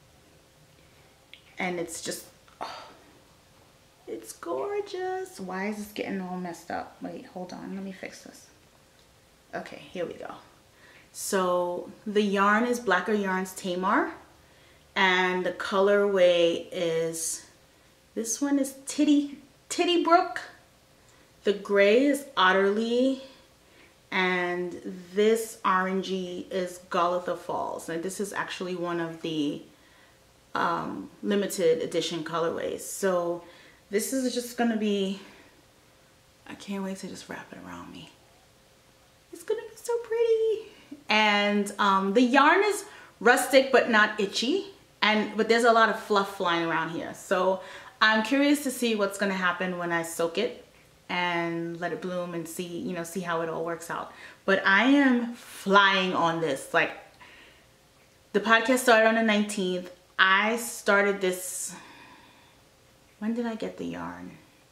And it's just, oh, it's gorgeous. Why is this getting all messed up? Wait, hold on, let me fix this. Okay, here we go. So the yarn is Blacker Yarns Tamar, and the colorway is, this one is Titty, Titty Brook. The gray is Otterly, and this orangey is Golgotha Falls. And this is actually one of the um, limited edition colorways. So this is just gonna be, I can't wait to just wrap it around me. It's gonna be so pretty. And um, the yarn is rustic but not itchy, and but there's a lot of fluff flying around here. So I'm curious to see what's gonna happen when I soak it and let it bloom and see, you know, see how it all works out. But I am flying on this. Like, the podcast started on the nineteenth. I started this, when did I get the yarn?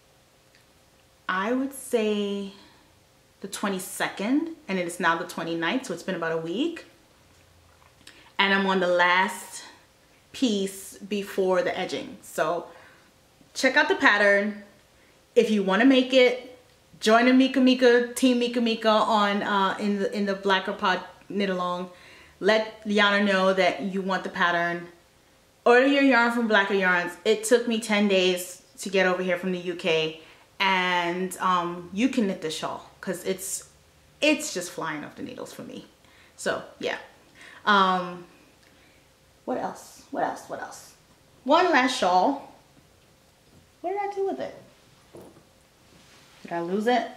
I would say the twenty-second, and it is now the twenty-ninth, so it's been about a week. And I'm on the last piece before the edging. So check out the pattern. If you want to make it, join the Mika Mika, Team Mika Mika on uh, in the in the Blacker Pod Knit Along. Let Yana know that you want the pattern. Order your yarn from Blacker Yarns. It took me ten days to get over here from the U K, and um, you can knit this shawl because it's it's just flying off the needles for me. So yeah. Um, what else? What else? What else? One last shawl. What did I do with it? Did I lose it?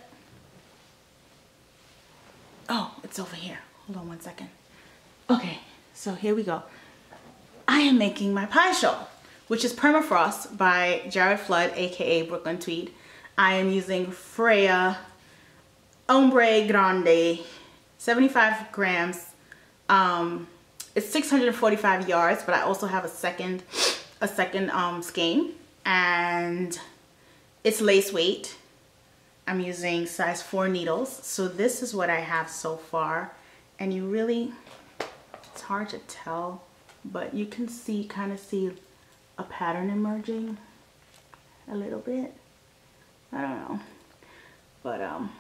Oh, it's over here. Hold on one second. Okay, so here we go. I am making my pie shawl, which is Permafrost by Jared Flood, aka Brooklyn Tweed. I am using Freya Ombre Grande, seventy-five grams. Um, it's six hundred forty-five yards, but I also have a second, a second um, skein, and it's lace weight. I'm using size four needles. So this is what I have so far, and you really, it's hard to tell, but you can see, kind of see a pattern emerging a little bit. I don't know, but um,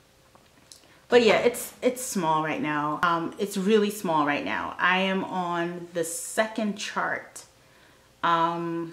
but yeah, it's it's small right now. Um, it's really small right now. I am on the second chart. Um,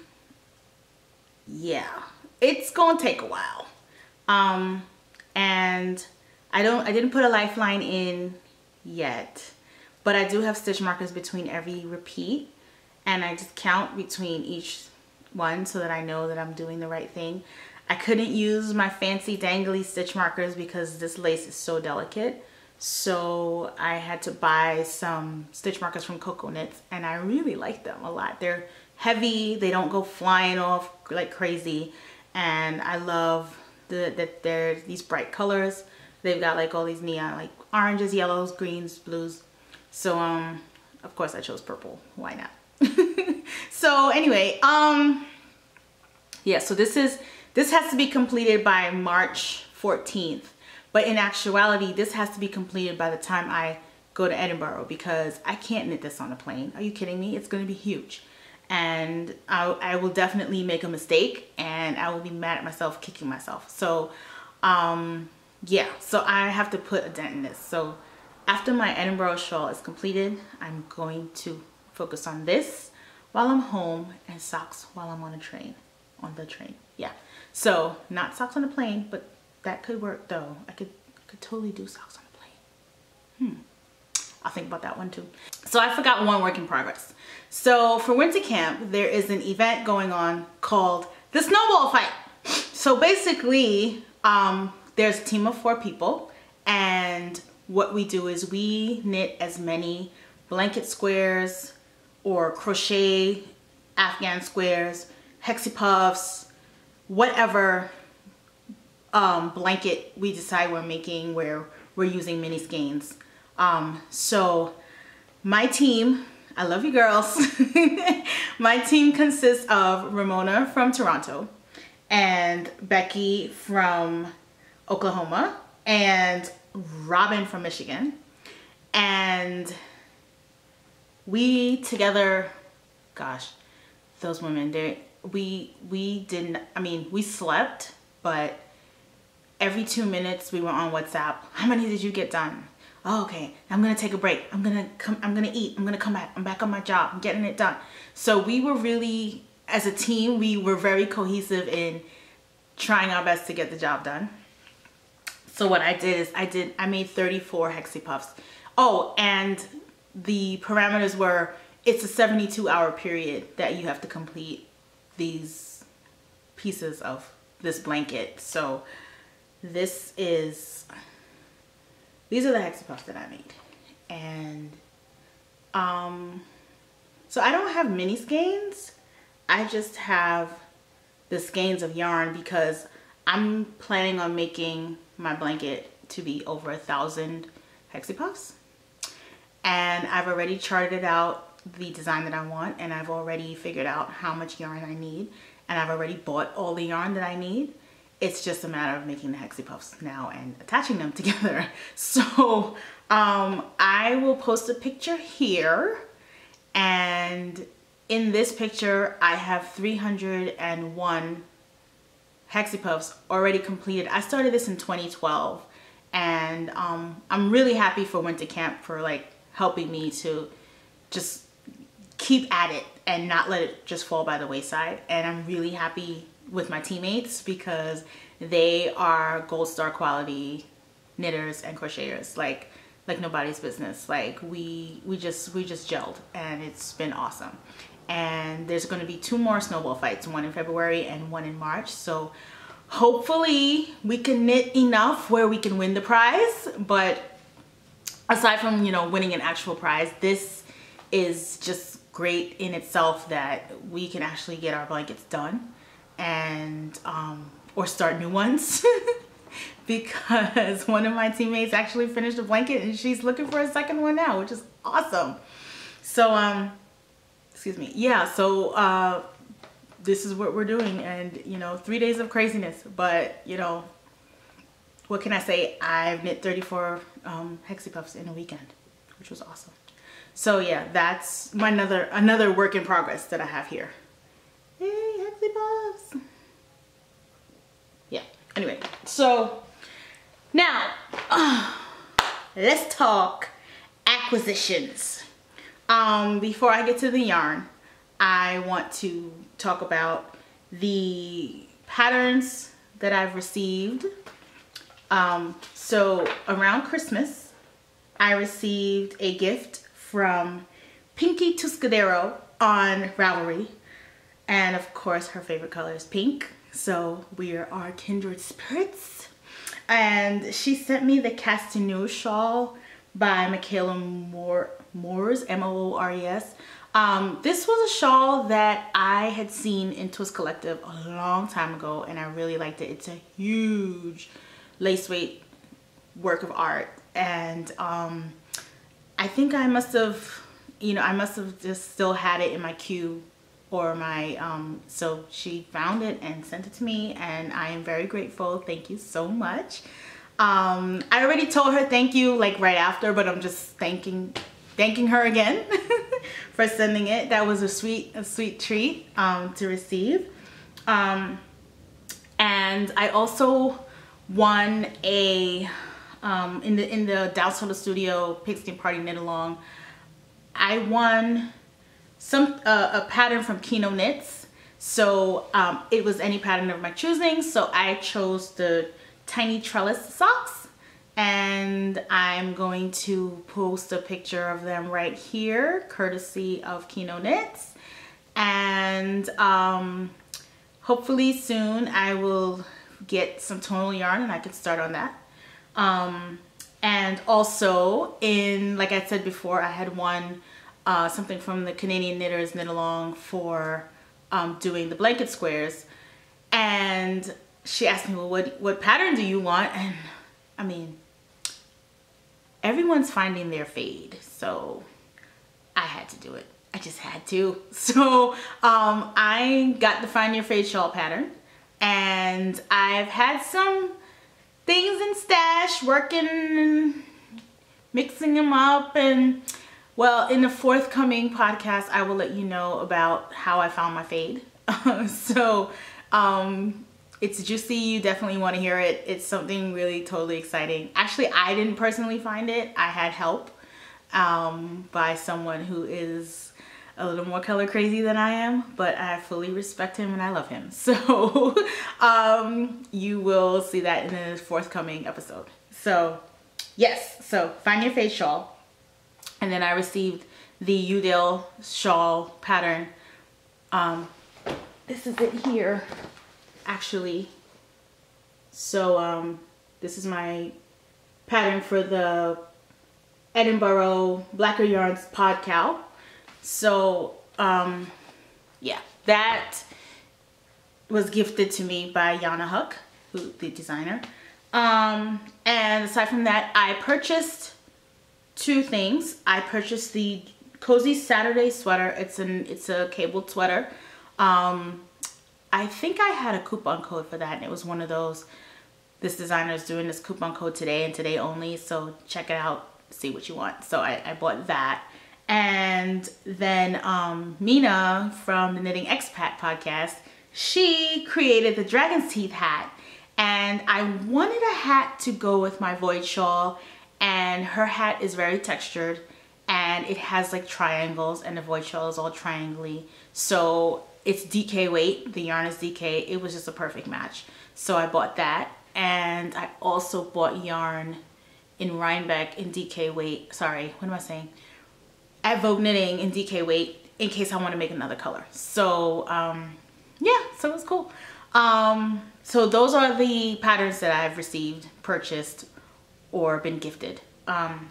yeah, it's gonna take a while. Um, and I don't, I didn't put a lifeline in yet, but I do have stitch markers between every repeat, and I just count between each one so that I know that I'm doing the right thing. I couldn't use my fancy dangly stitch markers because this lace is so delicate. So I had to buy some stitch markers from Coco Knits, and I really like them a lot. They're heavy, they don't go flying off like crazy, and I love the, that they're these bright colors. They've got like all these neon, like oranges, yellows, greens, blues. So um, of course I chose purple. Why not? So anyway, um, yeah. So this is this has to be completed by March fourteenth. But in actuality, this has to be completed by the time I go to Edinburgh, because I can't knit this on a plane. Are you kidding me? It's going to be huge. And I, I will definitely make a mistake, and I will be mad at myself, kicking myself. So um, yeah, so I have to put a dent in this. So after my Edinburgh shawl is completed, I'm going to focus on this while I'm home, and socks while I'm on a train, on the train. Yeah, so not socks on a plane, but that could work though. I could, I could totally do socks on a plane. Hmm. I'll think about that one too. So I forgot one work in progress. So for winter camp, there is an event going on called the Snowball Fight. So basically, um, there's a team of four people, and what we do is we knit as many blanket squares or crochet Afghan squares, hexi puffs, whatever um, blanket we decide we're making where we're using mini skeins. Um, so my team, I love you girls. My team consists of Ramona from Toronto and Becky from Oklahoma and Robin from Michigan. And we together, gosh, those women, they we we didn't, I mean, we slept, but every two minutes we were on WhatsApp. How many did you get done? Oh, okay, I'm gonna take a break. I'm gonna come, I'm gonna eat. I'm gonna come back. I'm back on my job. I'm getting it done. So we were really, as a team, we were very cohesive in trying our best to get the job done. So what I did is I did, I made thirty-four Hexi Puffs. Oh, and the parameters were, it's a seventy-two hour period that you have to complete these pieces of this blanket. So this is, these are the Hexi Puffs that I made. And um, so I don't have mini skeins. I just have the skeins of yarn because I'm planning on making my blanket to be over a thousand Hexi Puffs. And I've already charted out the design that I want, and I've already figured out how much yarn I need, and I've already bought all the yarn that I need. It's just a matter of making the Hexi Puffs now and attaching them together. So um, I will post a picture here, and in this picture I have three hundred and one Hexi Puffs already completed. I started this in twenty twelve, and um, I'm really happy for Winter Camp for like helping me to just keep at it and not let it just fall by the wayside. And I'm really happy with my teammates because they are gold star quality knitters and crocheters, like like nobody's business. Like we we just we just gelled, and it's been awesome. And there's going to be two more snowball fights, one in February and one in March. So hopefully we can knit enough where we can win the prize. But aside from, you know, winning an actual prize, this is just great in itself that we can actually get our blankets done and um, or start new ones. Because one of my teammates actually finished a blanket and she's looking for a second one now, which is awesome. So um excuse me, yeah, so uh this is what we're doing, and you know, three days of craziness, but you know, what can I say? I've knit thirty-four um Hexi Puffs in a weekend, which was awesome. So yeah, that's my another another work in progress that I have here. Hey, Hexi Puffs. Yeah, anyway, so now uh, let's talk acquisitions. Um, before I get to the yarn, I want to talk about the patterns that I've received. Um, so around Christmas, I received a gift from Pinky Tuscadero on Ravelry. And of course, her favorite color is pink. So we are kindred spirits. And she sent me the Castaneau shawl by Michaela Moore. Moores, M O O R E S. Um, this was a shawl that I had seen in Twist Collective a long time ago, and I really liked it. It's a huge lace weight work of art, and um, I think I must have, you know, I must have just still had it in my queue or my, um, so she found it and sent it to me, and I am very grateful. Thank you so much. Um, I already told her thank you like right after, but I'm just thanking thanking her again for sending it. That was a sweet, a sweet treat um, to receive. Um, and I also won a, um, in the in the Down Soda Studio Pigskin Party Knit Along, I won some uh, a pattern from Kino Knits. So um, it was any pattern of my choosing. So I chose the tiny trellis socks. And I'm going to post a picture of them right here, courtesy of Kino Knits. And um, hopefully soon I will get some tonal yarn and I can start on that. Um, and also, in, like I said before, I had won uh, something from the Canadian Knitters Knitalong for um, doing the blanket squares. And she asked me, well, what, what pattern do you want? And I mean, everyone's finding their fade. So I had to do it. I just had to. So um, I got the Find Your Fade shawl pattern. And I've had some things in stash, working and mixing them up. And well, in the forthcoming podcast, I will let you know about how I found my fade. so um, it's juicy. You definitely want to hear it. It's something really totally exciting. Actually, I didn't personally find it. I had help um, by someone who is a little more color crazy than I am, but I fully respect him and I love him. So um, you will see that in the forthcoming episode. So yes, so Find Your Fade shawl. And then I received the Udale shawl pattern. Um, this is it here, actually. So um, this is my pattern for the Edinburgh Blacker Yarns Pod Cow. So, um, yeah, that was gifted to me by Yana Huck, who the designer. Um, and aside from that, I purchased two things. I purchased the Cozy Saturday sweater. It's an it's a cabled sweater. Um, I think I had a coupon code for that, and it was one of those. This designer is doing this coupon code today and today only, so check it out, see what you want. So I, I bought that. And then um, Mina from the Knitting Expat podcast, she created the Dragon's Teeth hat. And I wanted a hat to go with my void shawl. And her hat is very textured. And it has like triangles. And the void shawl is all triangly. So it's D K weight. The yarn is D K. It was just a perfect match. So I bought that. And I also bought yarn in Rhinebeck in D K weight. Sorry, what am I saying? At Vogue Knitting in D K weight in case I want to make another color. So um, yeah, so it's cool. Um, so those are the patterns that I've received, purchased, or been gifted. Um,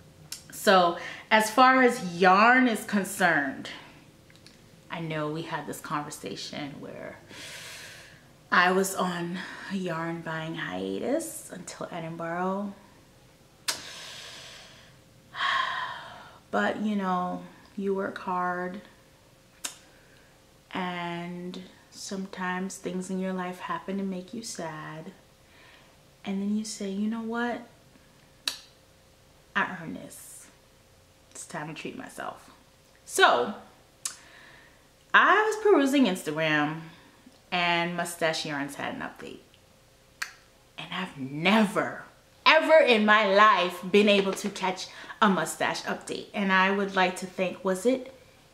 so as far as yarn is concerned, I know we had this conversation where I was on a yarn buying hiatus until Edinburgh. But, you know, you work hard and sometimes things in your life happen to make you sad. And then you say, you know what? I earned this. It's time to treat myself. So, I was perusing Instagram and Mustache Yarns had an update. And I've never, ever in my life been able to catch a mustache update. And I would like to thank, was it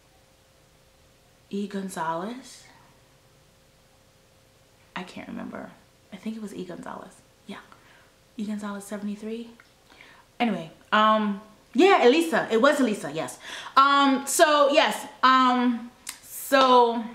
E. Gonzalez? I can't remember. I think it was E. Gonzalez. Yeah. E. Gonzalez seventy-three. Anyway, um, yeah, Elisa. It was Elisa, yes. Um, so yes, um, so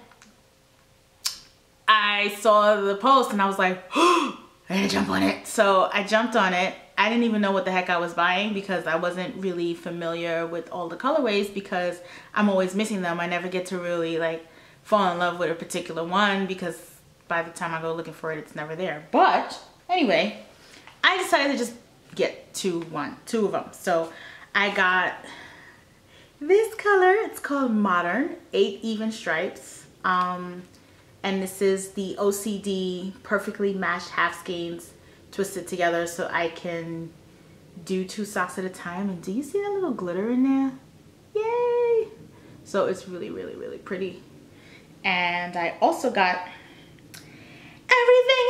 I saw the post and I was like, oh, I gotta jump on it. So I jumped on it. I didn't even know what the heck I was buying because I wasn't really familiar with all the colorways because I'm always missing them. I never get to really like fall in love with a particular one because by the time I go looking for it, it's never there. But anyway, I decided to just get two, one, two of them. So I got this color. It's called Modern, eight even stripes. Um, and this is the O C D perfectly matched half skeins twisted together so I can do two socks at a time. And do you see that little glitter in there? Yay! So it's really, really, really pretty. And I also got Everything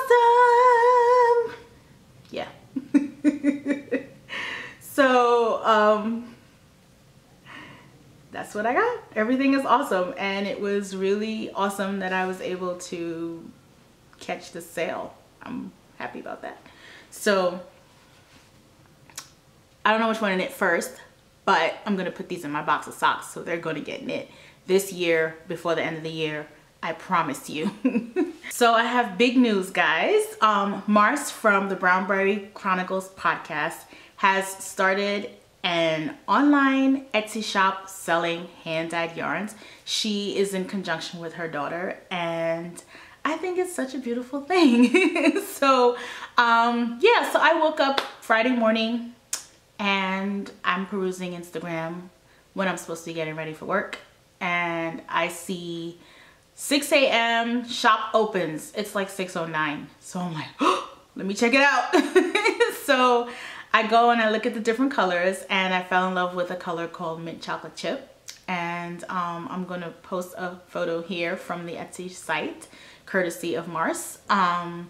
is Awesome! Yeah. So, um, that's what I got. Everything is awesome. And it was really awesome that I was able to catch the sale. I'm happy about that. So I don't know which one to knit first, but I'm gonna put these in my box of socks so they're gonna get knit this year before the end of the year. I promise you. So I have big news, guys. Um, Mars from the Brownberry Chronicles podcast has started an online Etsy shop selling hand-dyed yarns. She is in conjunction with her daughter, and I think it's such a beautiful thing. So um, yeah, so I woke up Friday morning and I'm perusing Instagram when I'm supposed to be getting ready for work. And I see six A M shop opens. It's like six oh nine. So I'm like, oh, let me check it out. So I go and I look at the different colors and I fell in love with a color called mint chocolate chip. And um, I'm gonna post a photo here from the Etsy site, courtesy of Mars. Um,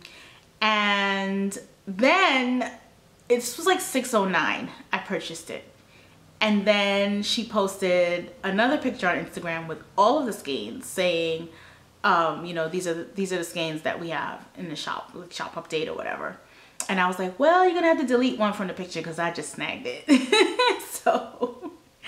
and then it was like six oh nine, I purchased it. And then she posted another picture on Instagram with all of the skeins saying, um, you know, these are the, these are the skeins that we have in the shop, like shop update or whatever. And I was like, well, you're gonna have to delete one from the picture because I just snagged it. So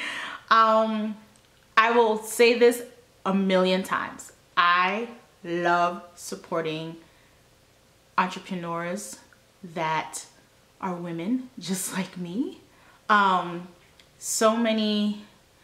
um, I will say this a million times. I love supporting entrepreneurs that are women just like me. Um, so many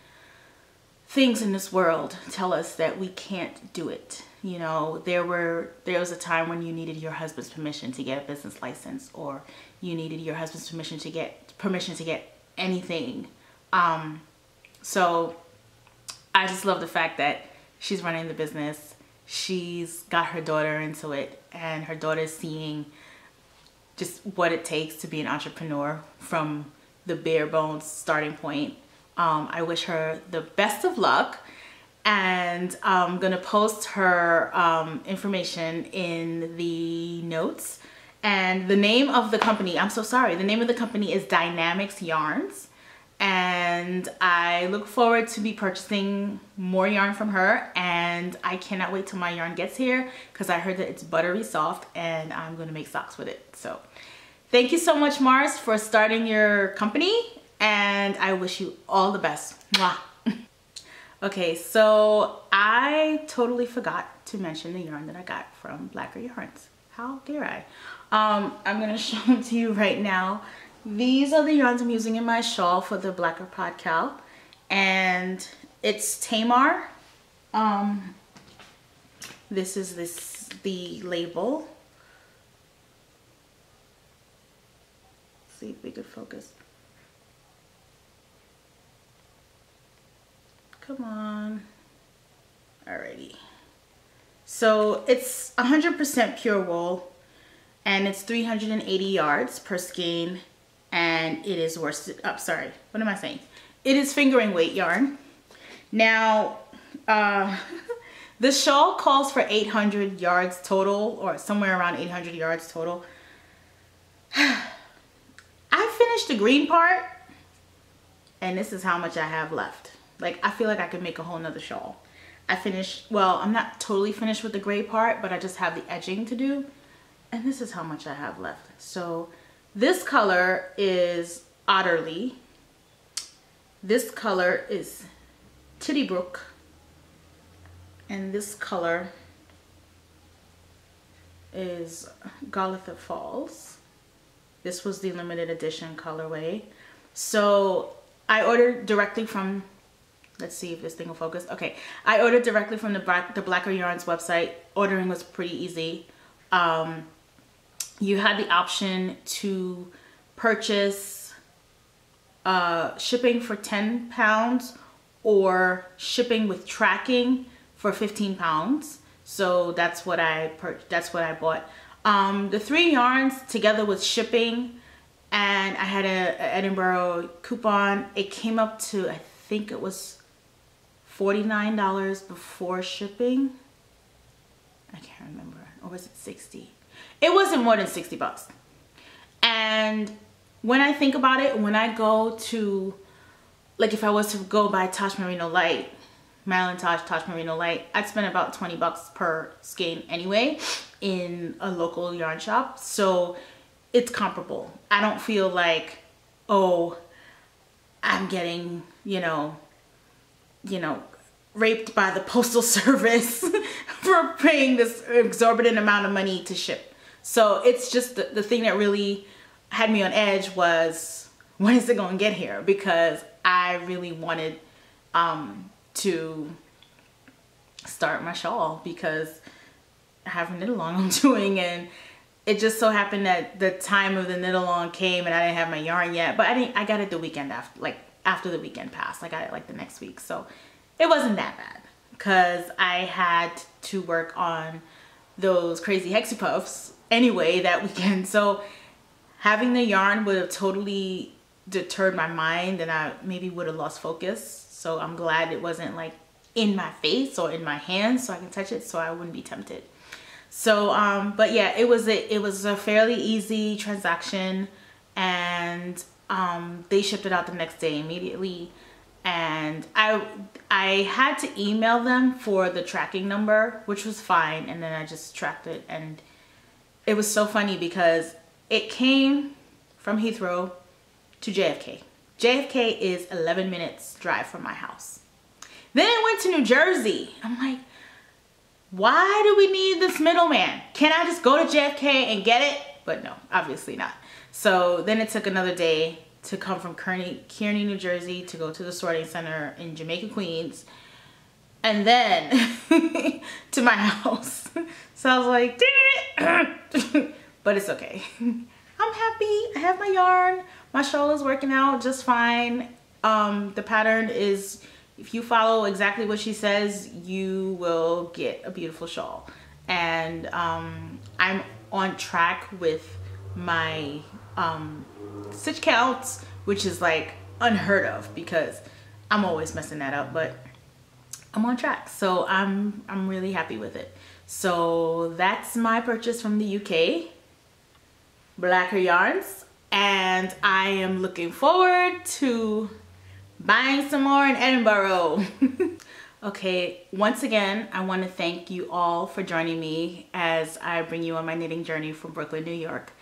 things in this world tell us that we can't do it. You know, there were there was a time when you needed your husband's permission to get a business license, or you needed your husband's permission to get permission to get anything. Um, so I just love the fact that she's running the business. She's got her daughter into it, and her daughter's seeing just what it takes to be an entrepreneur from the bare bones starting point. Um, I wish her the best of luck, and I'm gonna post her um, information in the notes. And the name of the company, I'm so sorry, the name of the company is Dynamics Yarns. And I look forward to be purchasing more yarn from her, and I cannot wait till my yarn gets here because I heard that it's buttery soft and I'm gonna make socks with it. So thank you so much, Mars, for starting your company, and I wish you all the best. Mwah. Okay, so I totally forgot to mention the yarn that I got from Blacker Yarns. How dare I? Um, I'm gonna show them to you right now. These are the yarns I'm using in my shawl for the Blacker Podcal, and it's Tamar. Um, this is this the label. Let's see if we could focus. Come on. Alrighty. So it's one hundred percent pure wool, and it's three hundred eighty yards per skein. And it is worsted up. Oh, sorry, what am I saying? It is fingering weight yarn. Now, uh, the shawl calls for eight hundred yards total, or somewhere around eight hundred yards total. I finished the green part, and this is how much I have left. Like, I feel like I could make a whole nother shawl. I finished, well, I'm not totally finished with the gray part, but I just have the edging to do. And this is how much I have left. So this color is Otterly. This color is Tittybrook. And this color is Goliath Falls. This was the limited edition colorway. So I ordered directly from, let's see if this thing will focus. Okay, I ordered directly from the, Black, the Blacker Yarns website. Ordering was pretty easy. Um, You had the option to purchase uh, shipping for ten pounds or shipping with tracking for fifteen pounds. So that's what I that's what I bought. Um, the three yarns together with shipping, and I had a, a Edinburgh coupon. It came up to, I think it was forty-nine dollars before shipping. I can't remember, or was it sixty? It wasn't more than sixty bucks. And when I think about it, when I go to, like if I was to go buy Tosh Merino Light, Marilyn Tosh, Tosh Merino Light, I'd spend about twenty bucks per skein anyway in a local yarn shop. So it's comparable. I don't feel like, oh, I'm getting, you know, you know, raped by the Postal Service for paying this exorbitant amount of money to ship. So it's just the, the thing that really had me on edge was, when is it going to get here? Because I really wanted um, to start my shawl, because have a Knitalong I'm doing, and it just so happened that the time of the Knitalong came and I didn't have my yarn yet, but I didn't, I got it the weekend after, like after the weekend passed. I got it like the next week. So it wasn't that bad because I had to work on those crazy hexie puffs anyway that weekend. So having the yarn would have totally deterred my mind and I maybe would have lost focus. So I'm glad it wasn't like in my face or in my hands so I can touch it so I wouldn't be tempted. So, um, but yeah, it was a, it was a fairly easy transaction, and um, they shipped it out the next day immediately. And I, I had to email them for the tracking number, which was fine. And then I just tracked it, and it was so funny because it came from Heathrow to J F K. J F K is eleven minutes drive from my house. Then it went to New Jersey. I'm like, why do we need this middleman? Can I just go to J F K and get it? But no, obviously not. So then it took another day to come from Kearney, Kearney, New Jersey to go to the sorting center in Jamaica, Queens. And then to my house. So I was like, dang it. But it's okay. I'm happy. I have my yarn. My shawl is working out just fine. Um, the pattern is, if you follow exactly what she says, you will get a beautiful shawl. And um, I'm on track with my um, stitch counts, which is like unheard of because I'm always messing that up, but I'm on track. So I'm, I'm really happy with it. So that's my purchase from the U K, Blacker Yarns. And I am looking forward to buying some more in Edinburgh. Okay, once again, I want to thank you all for joining me as I bring you on my knitting journey from Brooklyn, New York.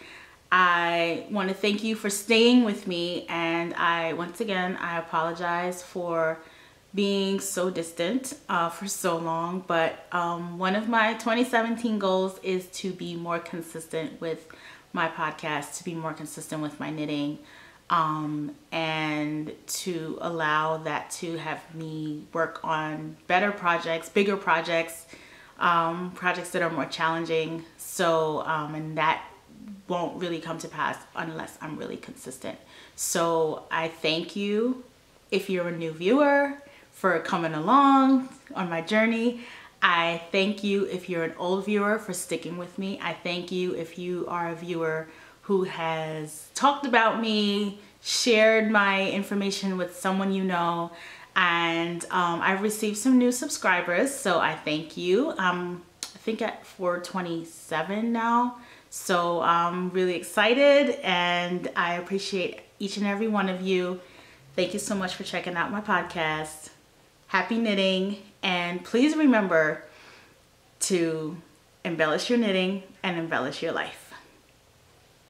I want to thank you for staying with me, and I, once again, I apologize for being so distant uh, for so long, but um, one of my twenty seventeen goals is to be more consistent with my podcast, to be more consistent with my knitting, um, and to allow that to have me work on better projects, bigger projects, um, projects that are more challenging. So, um, and that won't really come to pass unless I'm really consistent. So I thank you if you're a new viewer for coming along on my journey. I thank you if you're an old viewer for sticking with me. I thank you if you are a viewer who has talked about me, shared my information with someone you know, and um, I've received some new subscribers, so I thank you. Um, I think at four twenty-seven now, so I'm really excited, and I appreciate each and every one of you. Thank you so much for checking out my podcast. Happy knitting, and please remember to embellish your knitting and embellish your life.